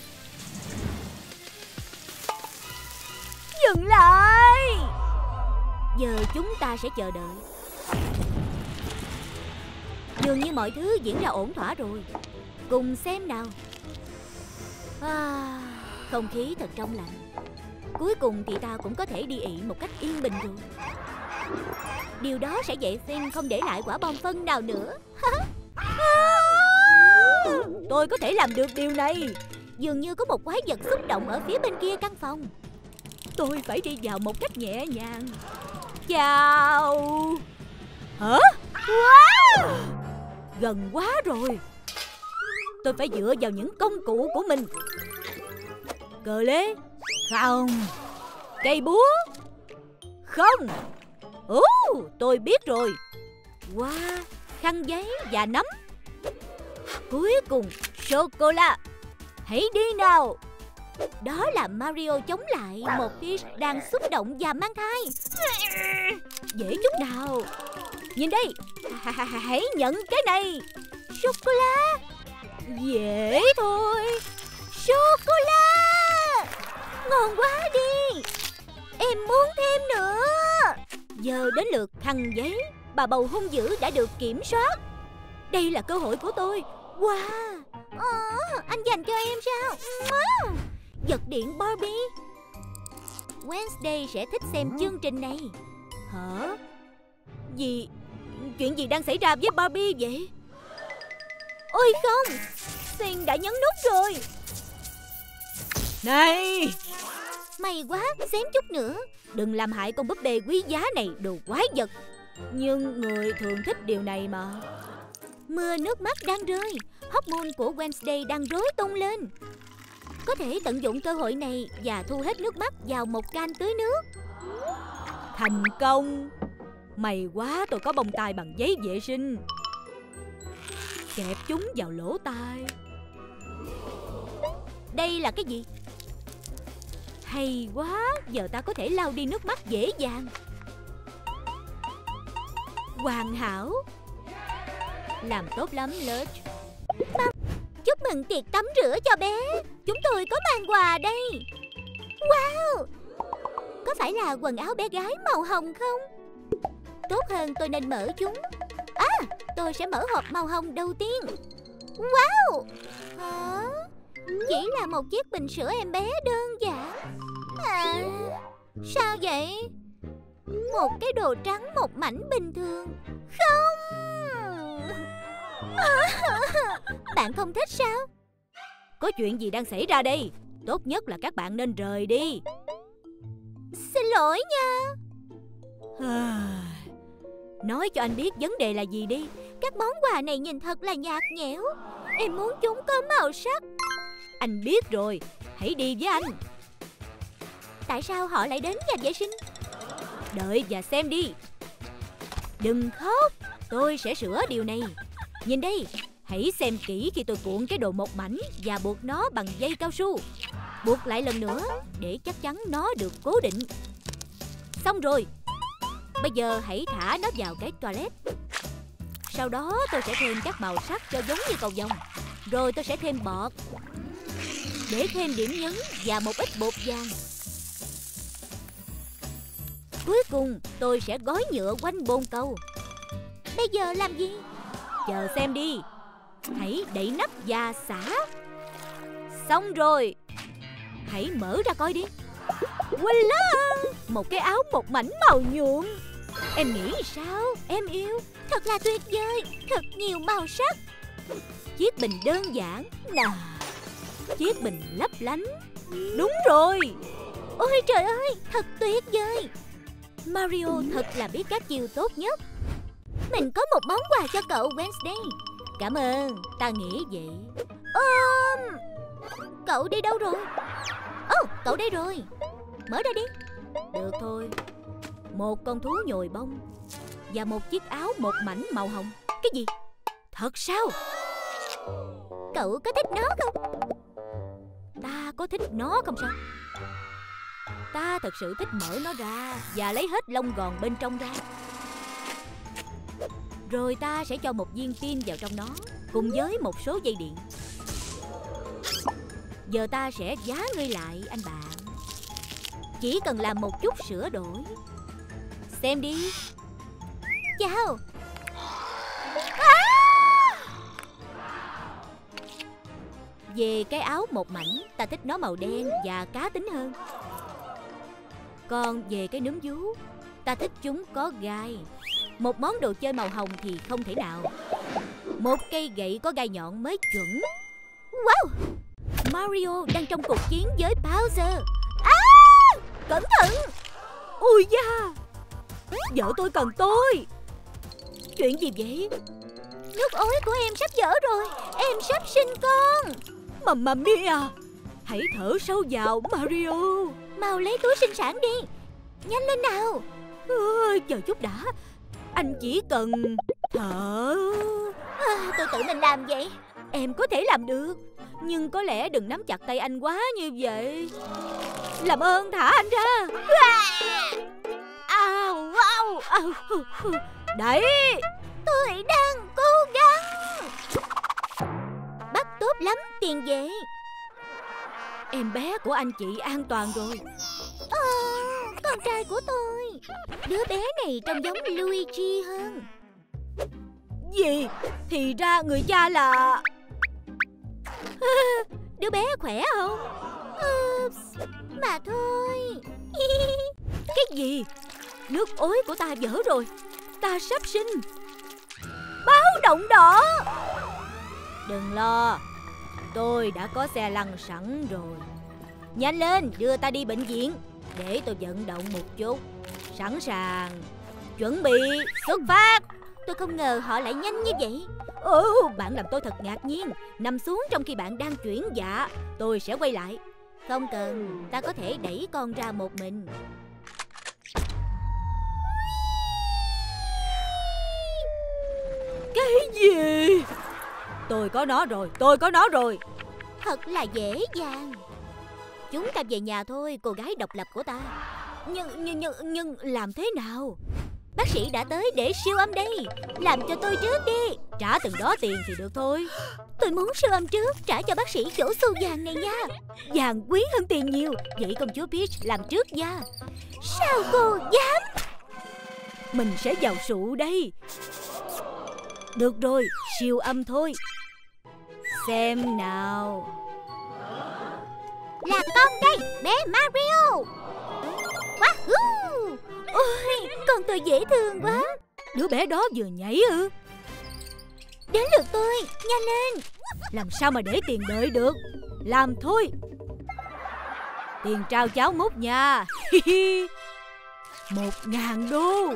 Dừng lại. Giờ chúng ta sẽ chờ đợi. Dường như mọi thứ diễn ra ổn thỏa rồi. Cùng xem nào. Không khí thật trong lành. Cuối cùng thì ta cũng có thể đi ị một cách yên bình rồi. Điều đó sẽ dạy Finn không để lại quả bom phân nào nữa. Tôi có thể làm được điều này. Dường như có một quái vật xúc động ở phía bên kia căn phòng. Tôi phải đi vào một cách nhẹ nhàng. Chào. Hả? Wow. Gần quá rồi. Tôi phải dựa vào những công cụ của mình. Cờ lê. Không. Cây búa. Không. Tôi biết rồi. Wow. Khăn giấy và nấm. Cuối cùng sô-cô-la. Hãy đi nào. Đó là Mario chống lại một Peach đang xúc động và mang thai. Dễ chút nào. Nhìn đây. Hãy nhận cái này. Sô-cô-la. Dễ thôi. Sô-cô-la. Ngon quá đi. Em muốn thêm nữa. Giờ đến lượt khăn giấy. Bà bầu hung dữ đã được kiểm soát. Đây là cơ hội của tôi. Wow. Anh dành cho em sao? Giật điện Barbie. Wednesday sẽ thích xem chương trình này. Hả? Chuyện gì đang xảy ra với Barbie vậy? Ôi không. Finn đã nhấn nút rồi. Này. May quá, xém chút nữa. Đừng làm hại con búp bê quý giá này, đồ quái vật. Nhưng người thường thích điều này mà. Mưa nước mắt đang rơi. Hormone của Wednesday đang rối tung lên. có thể tận dụng cơ hội này và thu hết nước mắt vào một can tưới nước. Thành công. May quá tôi có bông tai bằng giấy vệ sinh. Kẹp chúng vào lỗ tai. Đây là cái gì? Hay quá, giờ ta có thể lau đi nước mắt dễ dàng. Hoàn hảo. Làm tốt lắm, Lurch. Chúc mừng tiệc tắm rửa cho bé. Chúng tôi có mang quà đây. Wow! Có phải là quần áo bé gái màu hồng không? Tốt hơn tôi nên mở chúng. Tôi sẽ mở hộp màu hồng đầu tiên. Wow! Hả? Chỉ là một chiếc bình sữa em bé đơn giản. Sao vậy? Một cái đồ trắng một mảnh bình thường. Không! Bạn không thích sao? Có chuyện gì đang xảy ra đây? Tốt nhất là các bạn nên rời đi. Xin lỗi nha. Nói cho anh biết vấn đề là gì đi. Các món quà này nhìn thật là nhạt nhẽo. Em muốn chúng có màu sắc. Anh biết rồi. Hãy đi với anh. Tại sao họ lại đến nhà vệ sinh? Đợi và xem đi. Đừng khóc. Tôi sẽ sửa điều này. Nhìn đây. Hãy xem kỹ khi tôi cuộn cái đồ một mảnh và buộc nó bằng dây cao su. Buộc lại lần nữa để chắc chắn nó được cố định. Xong rồi. Bây giờ hãy thả nó vào cái toilet. Sau đó tôi sẽ thêm các màu sắc cho giống như cầu vồng. Rồi tôi sẽ thêm bọt để thêm điểm nhấn và một ít bột vàng. Cuối cùng tôi sẽ gói nhựa quanh bồn cầu. Bây giờ làm gì? Chờ xem đi. Hãy đậy nắp và xả. Xong rồi. Hãy mở ra coi đi. Voilà! Một cái áo một mảnh màu nhuộm. Em nghĩ sao? Em yêu. Thật là tuyệt vời. Thật nhiều màu sắc. Chiếc bình đơn giản. Chiếc bình lấp lánh. Đúng rồi. Ôi trời ơi, thật tuyệt vời. Mario thật là biết các chiêu tốt nhất. Mình có một món quà cho cậu Wednesday. Cảm ơn, ta nghĩ vậy. Cậu đi đâu rồi? Cậu đây rồi. Mở ra đi. Được thôi. Một con thú nhồi bông và một chiếc áo một mảnh màu hồng. Cái gì? Thật sao? Cậu có thích nó không? Ta có thích nó không sao? Ta thật sự thích mở nó ra và lấy hết lông gòn bên trong ra. Rồi ta sẽ cho một viên pin vào trong nó cùng với một số dây điện. Giờ ta sẽ vá ngươi lại anh bạn. Chỉ cần làm một chút sửa đổi. Xem đi. Chào. Về cái áo một mảnh, ta thích nó màu đen và cá tính hơn. Còn về cái núm vú, ta thích chúng có gai. Một món đồ chơi màu hồng thì không thể nào. Một cây gậy có gai nhọn mới chuẩn. Wow! Mario đang trong cuộc chiến với Bowser. Cẩn thận! Ui da! Vợ tôi cần tôi. Chuyện gì vậy? Nước ối của em sắp vỡ rồi. Em sắp sinh con. Mamma mia! Hãy thở sâu vào, Mario. Mau lấy túi sinh sản đi. Nhanh lên nào. Chờ chút đã. Anh chỉ cần thở. Tôi tự mình làm vậy. Em có thể làm được. Nhưng có lẽ đừng nắm chặt tay anh quá như vậy. Làm ơn thả anh ra. Đẩy. Tôi đang cố gắng. Bắt tốt lắm tiền vệ. Em bé của anh chị an toàn rồi. Con trai của tôi. Đứa bé này trông giống Luigi hơn. Gì? Thì ra người cha là... Đứa bé khỏe không? Mà thôi. Cái gì? Nước ối của ta vỡ rồi. Ta sắp sinh. Báo động đỏ. Đừng lo. Tôi đã có xe lăn sẵn rồi. Nhanh lên, đưa ta đi bệnh viện. Để tôi vận động một chút. Sẵn sàng. Chuẩn bị, xuất phát. Tôi không ngờ họ lại nhanh như vậy. Bạn làm tôi thật ngạc nhiên. Nằm xuống trong khi bạn đang chuyển dạ. Tôi sẽ quay lại. Không cần, ta có thể đẩy con ra một mình. Cái gì? Tôi có nó rồi. Thật là dễ dàng. Chúng ta về nhà thôi, cô gái độc lập của ta. Nhưng làm thế nào? Bác sĩ đã tới để siêu âm đây. Làm cho tôi trước đi. Trả từng đó tiền thì được thôi. Tôi muốn siêu âm trước. Trả cho bác sĩ chỗ xu vàng này nha. Vàng quý hơn tiền nhiều. Vậy công chúa Peach làm trước nha. Sao cô dám? Mình sẽ vào sụ đây. Được rồi, siêu âm thôi. Xem nào. Là con đây, bé Mario. Wahoo! Ôi, con tôi dễ thương quá. Đứa bé đó vừa nhảy ư? Đến lượt tôi, nhanh lên. Làm sao mà để tiền đợi được. Làm thôi. Tiền trao cháo múc nha. 1.000 đô.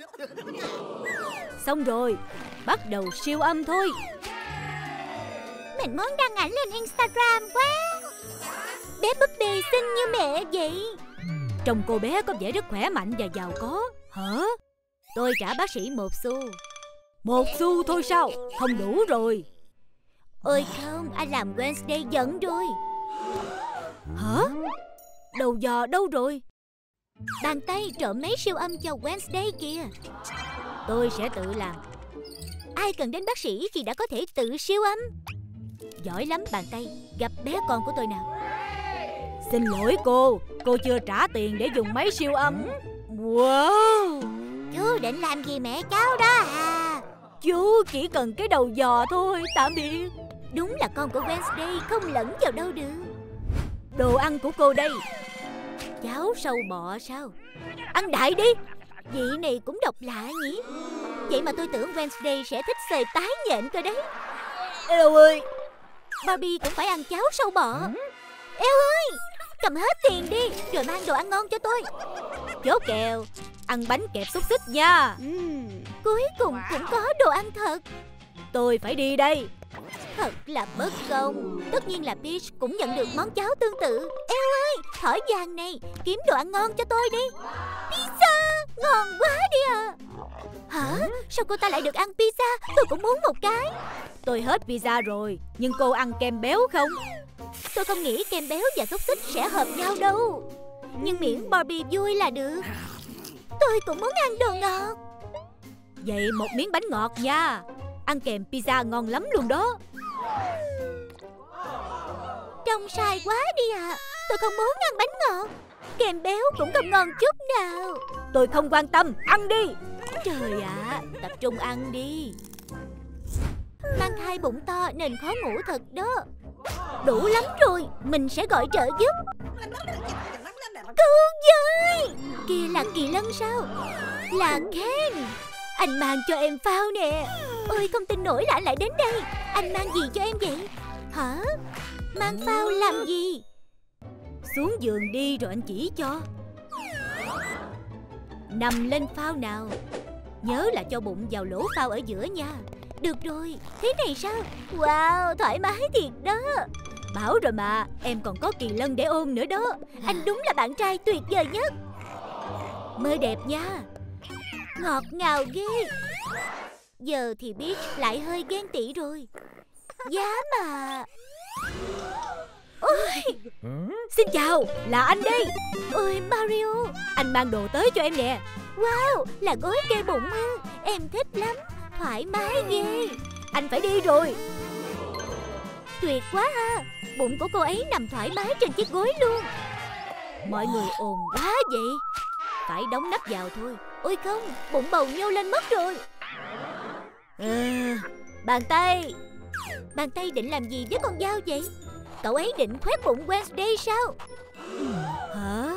Xong rồi, bắt đầu siêu âm thôi. Mình muốn đăng ảnh lên Instagram quá. Bé búp bê xinh như mẹ vậy. Trông cô bé có vẻ rất khỏe mạnh và giàu có. Hả? Tôi trả bác sĩ 1 xu. 1 xu thôi sao? Không đủ rồi. Ôi không, anh làm Wednesday giận rồi. Hả? Đầu giò đâu rồi? Bàn tay trộm máy siêu âm cho Wednesday kìa. Tôi sẽ tự làm. Ai cần đến bác sĩ khi đã có thể tự siêu âm. Giỏi lắm bàn tay. Gặp bé con của tôi nào. Xin lỗi cô chưa trả tiền để dùng máy siêu âm. Wow. Chú định làm gì mẹ cháu đó à? Chú chỉ cần cái đầu giò thôi. Tạm biệt. Đúng là con của Wednesday không lẫn vào đâu được. Đồ ăn của cô đây. Cháo sâu bọ sao? Ăn đại đi. Vị này cũng độc lạ nhỉ. Vậy mà tôi tưởng Wednesday sẽ thích xời tái nhện cơ đấy. Eo ơi, Barbie cũng phải ăn cháo sâu bọ. Eo ơi, cầm hết tiền đi rồi mang đồ ăn ngon cho tôi. Chốt kèo. Ăn bánh kẹp xúc xích nha. Cuối cùng cũng có đồ ăn thật. Tôi phải đi đây. Thật là bất công. Tất nhiên là Peach cũng nhận được món cháo tương tự. Eo ơi, thỏi vàng này, kiếm đồ ăn ngon cho tôi đi. Pizza, ngon quá đi à. Hả? Sao cô ta lại được ăn pizza? Tôi cũng muốn một cái. Tôi hết pizza rồi. Nhưng cô ăn kem béo không? Tôi không nghĩ kem béo và xúc xích sẽ hợp nhau đâu. Nhưng miễn Barbie vui là được. Tôi cũng muốn ăn đồ ngọt. Vậy một miếng bánh ngọt nha. Ăn kèm pizza ngon lắm luôn đó. Trông sai quá đi à. Tôi không muốn ăn bánh ngọt. Kèm béo cũng không ngon chút nào. Tôi không quan tâm, ăn đi. Trời ạ, tập trung ăn đi. Mang thai bụng to nên khó ngủ thật đó. Đủ lắm rồi, mình sẽ gọi trợ giúp. Cứu với. Kia là Kỳ Lân sao? Là Ken. Anh mang cho em phao nè. Ôi không tin nổi là anh lại đến đây. Anh mang gì cho em vậy? Hả? Mang phao làm gì? Xuống giường đi rồi anh chỉ cho. Nằm lên phao nào. Nhớ là cho bụng vào lỗ phao ở giữa nha. Được rồi, thế này sao? Wow, thoải mái thiệt đó. Bảo rồi mà, em còn có Kỳ Lân để ôm nữa đó. Anh đúng là bạn trai tuyệt vời nhất. Mơ đẹp nha. Ngọt ngào ghê. Giờ thì Peach lại hơi ghen tị rồi. Giá mà. Ôi, xin chào, là anh đây. Ôi Mario, anh mang đồ tới cho em nè. Wow, là gối kê bụng ư? Em thích lắm, thoải mái ghê. Anh phải đi rồi. Tuyệt quá ha. Bụng của cô ấy nằm thoải mái trên chiếc gối luôn. Mọi người ồn quá vậy. Phải đóng nắp vào thôi. Ôi không, bụng bầu nhô lên mất rồi. Bàn tay. Bàn tay định làm gì với con dao vậy? Cậu ấy định khoét bụng Wednesday sao? Hả?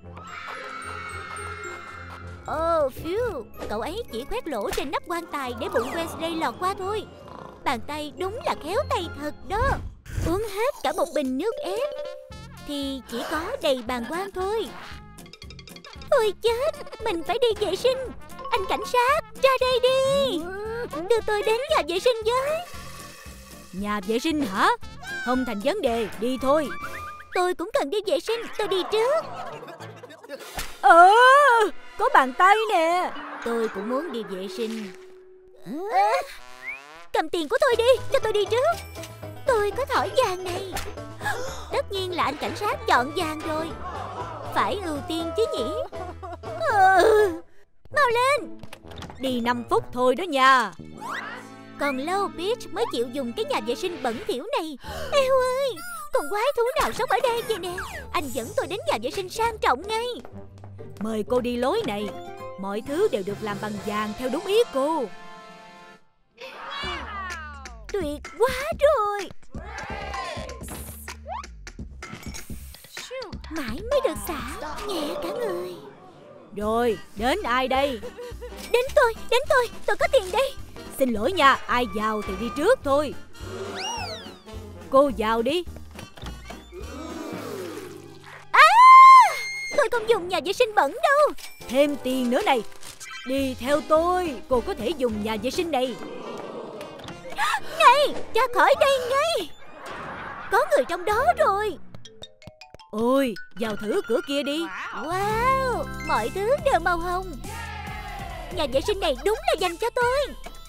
Phew, cậu ấy chỉ khoét lỗ trên nắp quan tài để bụng Wednesday lọt qua thôi. Bàn tay đúng là khéo tay thật đó. Uống hết cả một bình nước ép thì chỉ có đầy bàng quang thôi. Ôi chết, mình phải đi vệ sinh. Anh cảnh sát, ra đây đi. đưa tôi đến nhà vệ sinh với. Nhà vệ sinh hả? Không thành vấn đề, đi thôi. Tôi cũng cần đi vệ sinh, tôi đi trước. Có bàn tay nè. Tôi cũng muốn đi vệ sinh. Cầm tiền của tôi đi, cho tôi đi trước. Tôi có thỏi vàng này. Tất nhiên là anh cảnh sát chọn vàng rồi. Phải ưu tiên chứ nhỉ. Mau lên. Đi 5 phút thôi đó nha. Còn lâu Peach mới chịu dùng cái nhà vệ sinh bẩn thỉu này. Eo ơi, con quái thú nào sống ở đây vậy nè. Anh dẫn tôi đến nhà vệ sinh sang trọng ngay. Mời cô đi lối này. Mọi thứ đều được làm bằng vàng theo đúng ý cô. Tuyệt quá rồi. Mãi mới được xả, nhẹ cả người. Rồi, đến ai đây? Đến tôi có tiền đây. Xin lỗi nha, ai vào thì đi trước thôi. Cô vào đi. Tôi không dùng nhà vệ sinh bẩn đâu. Thêm tiền nữa này. Đi theo tôi, cô có thể dùng nhà vệ sinh này. Này, ra khỏi đây ngay. Có người trong đó rồi. Ôi, vào thử cửa kia đi. Wow, mọi thứ đều màu hồng. Nhà vệ sinh này đúng là dành cho tôi.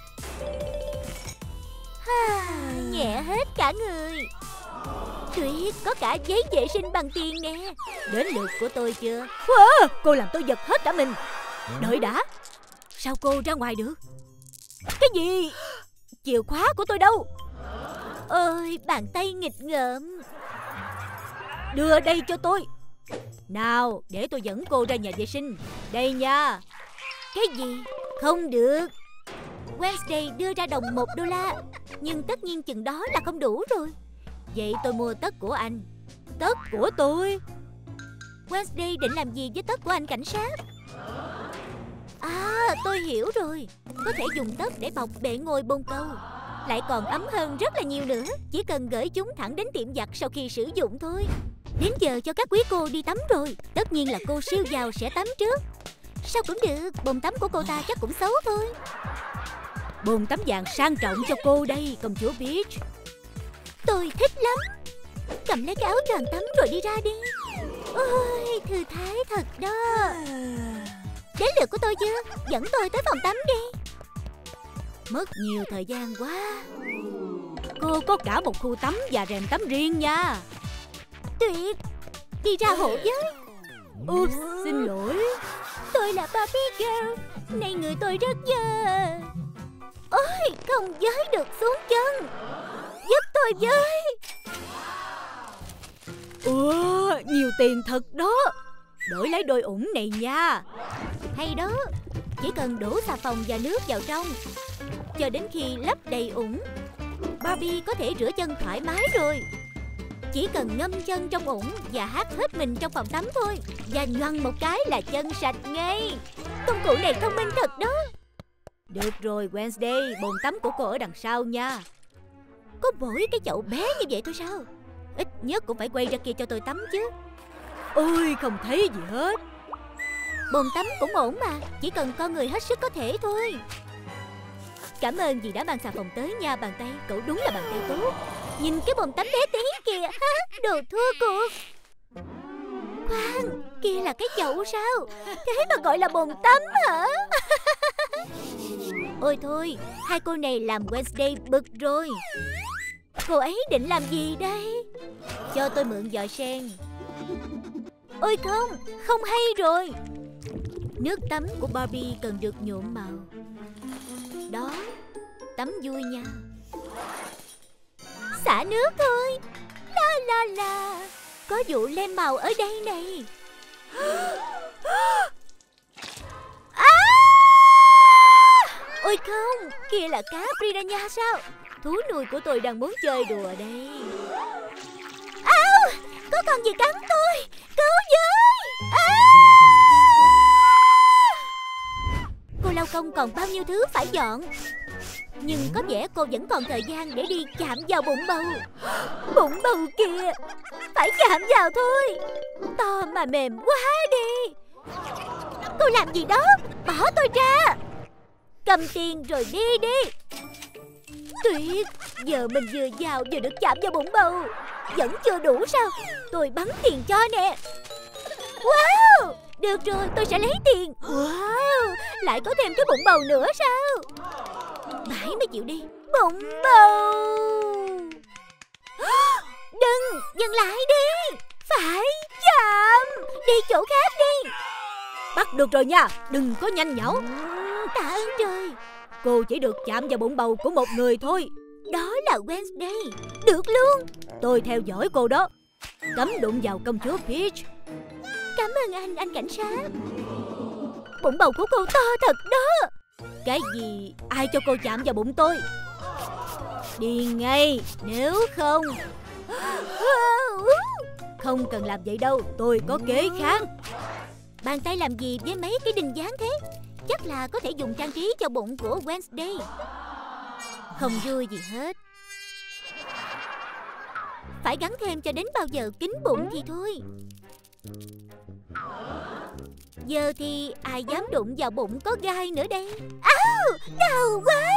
Nhẹ hết cả người. Tuyệt, có cả giấy vệ sinh bằng tiền nè. Đến lượt của tôi chưa? Cô làm tôi giật hết cả mình. Đợi đã. Sao cô ra ngoài được? Cái gì? Chìa khóa của tôi đâu? Ôi, bàn tay nghịch ngợm. Đưa đây cho tôi. Nào, để tôi dẫn cô ra nhà vệ sinh. Đây nha. Cái gì? Không được. Wednesday đưa ra đồng $1, nhưng tất nhiên chừng đó là không đủ rồi. Vậy tôi mua tất của anh. Tất của tôi? Wednesday định làm gì với tất của anh cảnh sát? À, tôi hiểu rồi. Có thể dùng tất để bọc bệ ngồi bồn cầu. Lại còn ấm hơn rất là nhiều nữa. Chỉ cần gửi chúng thẳng đến tiệm giặt sau khi sử dụng thôi. Đến giờ cho các quý cô đi tắm rồi. Tất nhiên là cô siêu giàu sẽ tắm trước. Sao cũng được, bồn tắm của cô ta chắc cũng xấu thôi. Bồn tắm vàng sang trọng cho cô đây, công chúa Peach. Tôi thích lắm. Cầm lấy cái áo choàng tắm rồi đi ra đi. Ôi, thư thái thật đó. Đến lượt của tôi chưa? Dẫn tôi tới phòng tắm đi. Mất nhiều thời gian quá. Cô có cả một khu tắm và rèm tắm riêng nha. Tuyệt. Đi ra hộ với. Oops, xin lỗi. Tôi là Barbie Girl. Nay người tôi rất dơ. Ôi, không giới được xuống chân. Giúp tôi với. Ủa, nhiều tiền thật đó. Đổi lấy đôi ủng này nha. Hay đó. Chỉ cần đổ xà phòng và nước vào trong, cho đến khi lấp đầy ủng, Barbie có thể rửa chân thoải mái rồi. Chỉ cần ngâm chân trong ủng và hắt hết mình trong phòng tắm thôi, và nhoăn một cái là chân sạch ngay. Công cụ này thông minh thật đó. Được rồi Wednesday, bồn tắm của cô ở đằng sau nha. Có mỗi cái chậu bé như vậy thôi sao? Ít nhất cũng phải quay ra kia cho tôi tắm chứ. Ôi, không thấy gì hết. Bồn tắm cũng ổn mà, chỉ cần con người hết sức có thể thôi. Cảm ơn vì đã mang xà phòng tới nha bàn tay. Cậu đúng là bàn tay tốt. Nhìn cái bồn tắm bé tí kìa. Đồ thua cuộc. Khoan, kia là cái chậu sao? Thế mà gọi là bồn tắm hả? Ôi thôi, hai cô này làm Wednesday bực rồi. Cô ấy định làm gì đây? Cho tôi mượn giò sen. Ôi không, không hay rồi. Nước tắm của Barbie cần được nhuộm màu. Đó, tắm vui nha. Xả nước thôi. La la la. Có vụ lem màu ở đây này. Ôi không, kia là cá piranha sao? Thú nuôi của tôi đang muốn chơi đùa đây. Áo, có con gì cắn tôi. Cứu với. Cô lao công còn bao nhiêu thứ phải dọn. Nhưng có vẻ cô vẫn còn thời gian để đi chạm vào bụng bầu. Bụng bầu kìa. Phải chạm vào thôi. To mà mềm quá đi. Cô làm gì đó? Bỏ tôi ra. Cầm tiền rồi đi đi. Tuyệt, giờ mình vừa vào vừa được chạm vào bụng bầu. Vẫn chưa đủ sao? Tôi bắn tiền cho nè. Wow, được rồi, tôi sẽ lấy tiền. Wow, lại có thêm cái bụng bầu nữa sao? Mãi mới chịu đi. Bụng bầu. Đừng, dừng lại đi. Phải chạm. Đi chỗ khác đi. Bắt được rồi nha, đừng có nhanh nhảu. Tạ ơn trời. Cô chỉ được chạm vào bụng bầu của một người thôi. Đó là Wednesday. Được luôn. Tôi theo dõi cô đó. Cấm đụng vào công chúa Peach. Cảm ơn anh cảnh sát. Bụng bầu của cô to thật đó. Cái gì? Ai cho cô chạm vào bụng tôi? Đi ngay, nếu không... Không cần làm vậy đâu, tôi có kế khác. Bàn tay làm gì với mấy cái đinh dán thế? Chắc là có thể dùng trang trí cho bụng của Wednesday. Không vui gì hết. Phải gắn thêm cho đến bao giờ kín bụng thì thôi. Giờ thì ai dám đụng vào bụng có gai nữa đây? Áu, đau quá.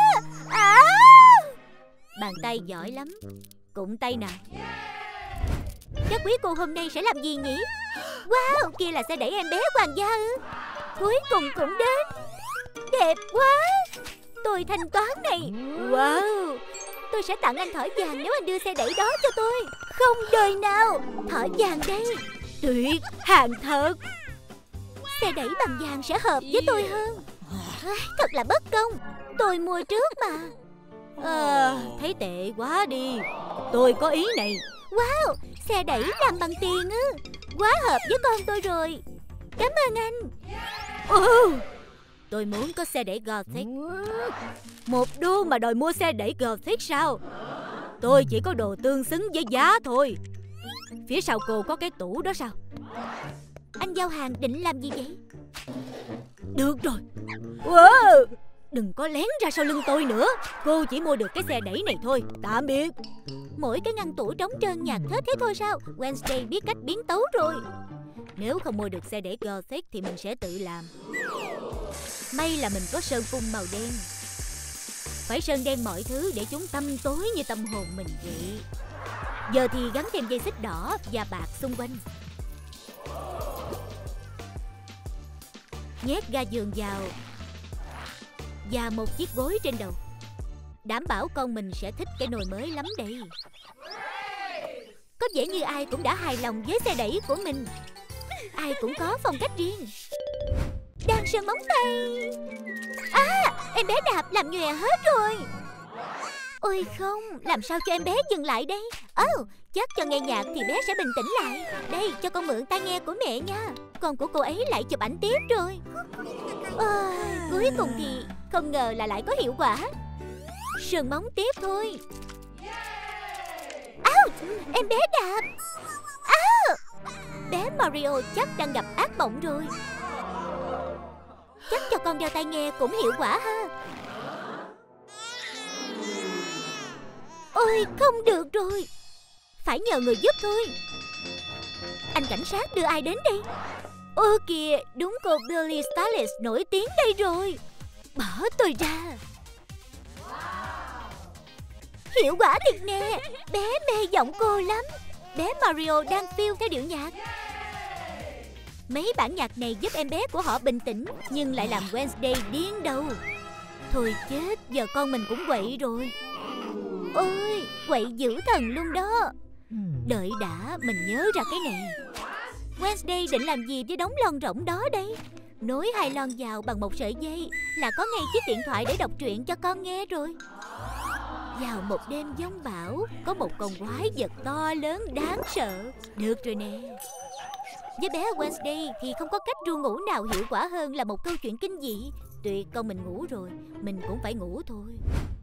Bàn tay giỏi lắm. Cụm tay nào. Chắc quý cô hôm nay sẽ làm gì nhỉ? Wow, kia là xe đẩy em bé hoàng gia ư? Cuối cùng cũng đến. Đẹp quá. Tôi thanh toán này. Wow, tôi sẽ tặng anh thỏi vàng nếu anh đưa xe đẩy đó cho tôi. Không đời nào. Thỏi vàng đây. Tuyệt, hàng thật. Xe đẩy bằng vàng sẽ hợp với tôi hơn. Thật là bất công. Tôi mua trước mà. Thấy tệ quá đi. Tôi có ý này. Wow, xe đẩy làm bằng tiền ư? Quá hợp với con tôi rồi. Cảm ơn anh. Tôi muốn có xe đẩy Gothic. Một đô mà đòi mua xe đẩy Gothic sao? Tôi chỉ có đồ tương xứng với giá thôi. Phía sau cô có cái tủ đó sao? Anh giao hàng định làm gì vậy? Được rồi. Wow, đừng có lén ra sau lưng tôi nữa. Cô chỉ mua được cái xe đẩy này thôi. Tạm biệt. Mỗi cái ngăn tủ trống trơn nhạt hết thế thôi sao? Wednesday biết cách biến tấu rồi. Nếu không mua được xe đẩy Gothic thì mình sẽ tự làm. May là mình có sơn phun màu đen. Phải sơn đen mọi thứ để chúng tăm tối như tâm hồn mình vậy. Giờ thì gắn thêm dây xích đỏ và bạc xung quanh. Nhét ga giường vào và một chiếc gối trên đầu. Đảm bảo con mình sẽ thích cái nồi mới lắm đây. Có vẻ như ai cũng đã hài lòng với xe đẩy của mình. Ai cũng có phong cách riêng. Đang sơn móng tay. Em bé đạp làm nhòe hết rồi. Ôi không, làm sao cho em bé dừng lại đây? Chắc cho nghe nhạc thì bé sẽ bình tĩnh lại. Đây, cho con mượn tai nghe của mẹ nha. Con của cô ấy lại chụp ảnh tiếp rồi. Cuối cùng thì không ngờ là lại có hiệu quả. Sơn móng tiếp thôi. Em bé đạp. Bé Mario chắc đang gặp ác mộng rồi. Chắc cho con đeo tai nghe cũng hiệu quả ha. Ôi không được rồi. Phải nhờ người giúp thôi. Anh cảnh sát đưa ai đến đây? Ô kìa, đúng cô Billie Starless nổi tiếng đây rồi. Bỏ tôi ra. Hiệu quả thiệt nè. Bé mê giọng cô lắm. Bé Mario đang phiêu theo điệu nhạc. Mấy bản nhạc này giúp em bé của họ bình tĩnh, nhưng lại làm Wednesday điên đầu. Thôi chết, giờ con mình cũng quậy rồi. Ôi, quậy dữ thần luôn đó. Đợi đã, mình nhớ ra cái này. Wednesday định làm gì với đống lon rỗng đó đây? Nối hai lon vào bằng một sợi dây là có ngay chiếc điện thoại để đọc truyện cho con nghe rồi. Vào một đêm giông bão, có một con quái vật to lớn đáng sợ. Được rồi nè. Với bé Wednesday thì không có cách ru ngủ nào hiệu quả hơn là một câu chuyện kinh dị. Tuyệt, con mình ngủ rồi, mình cũng phải ngủ thôi.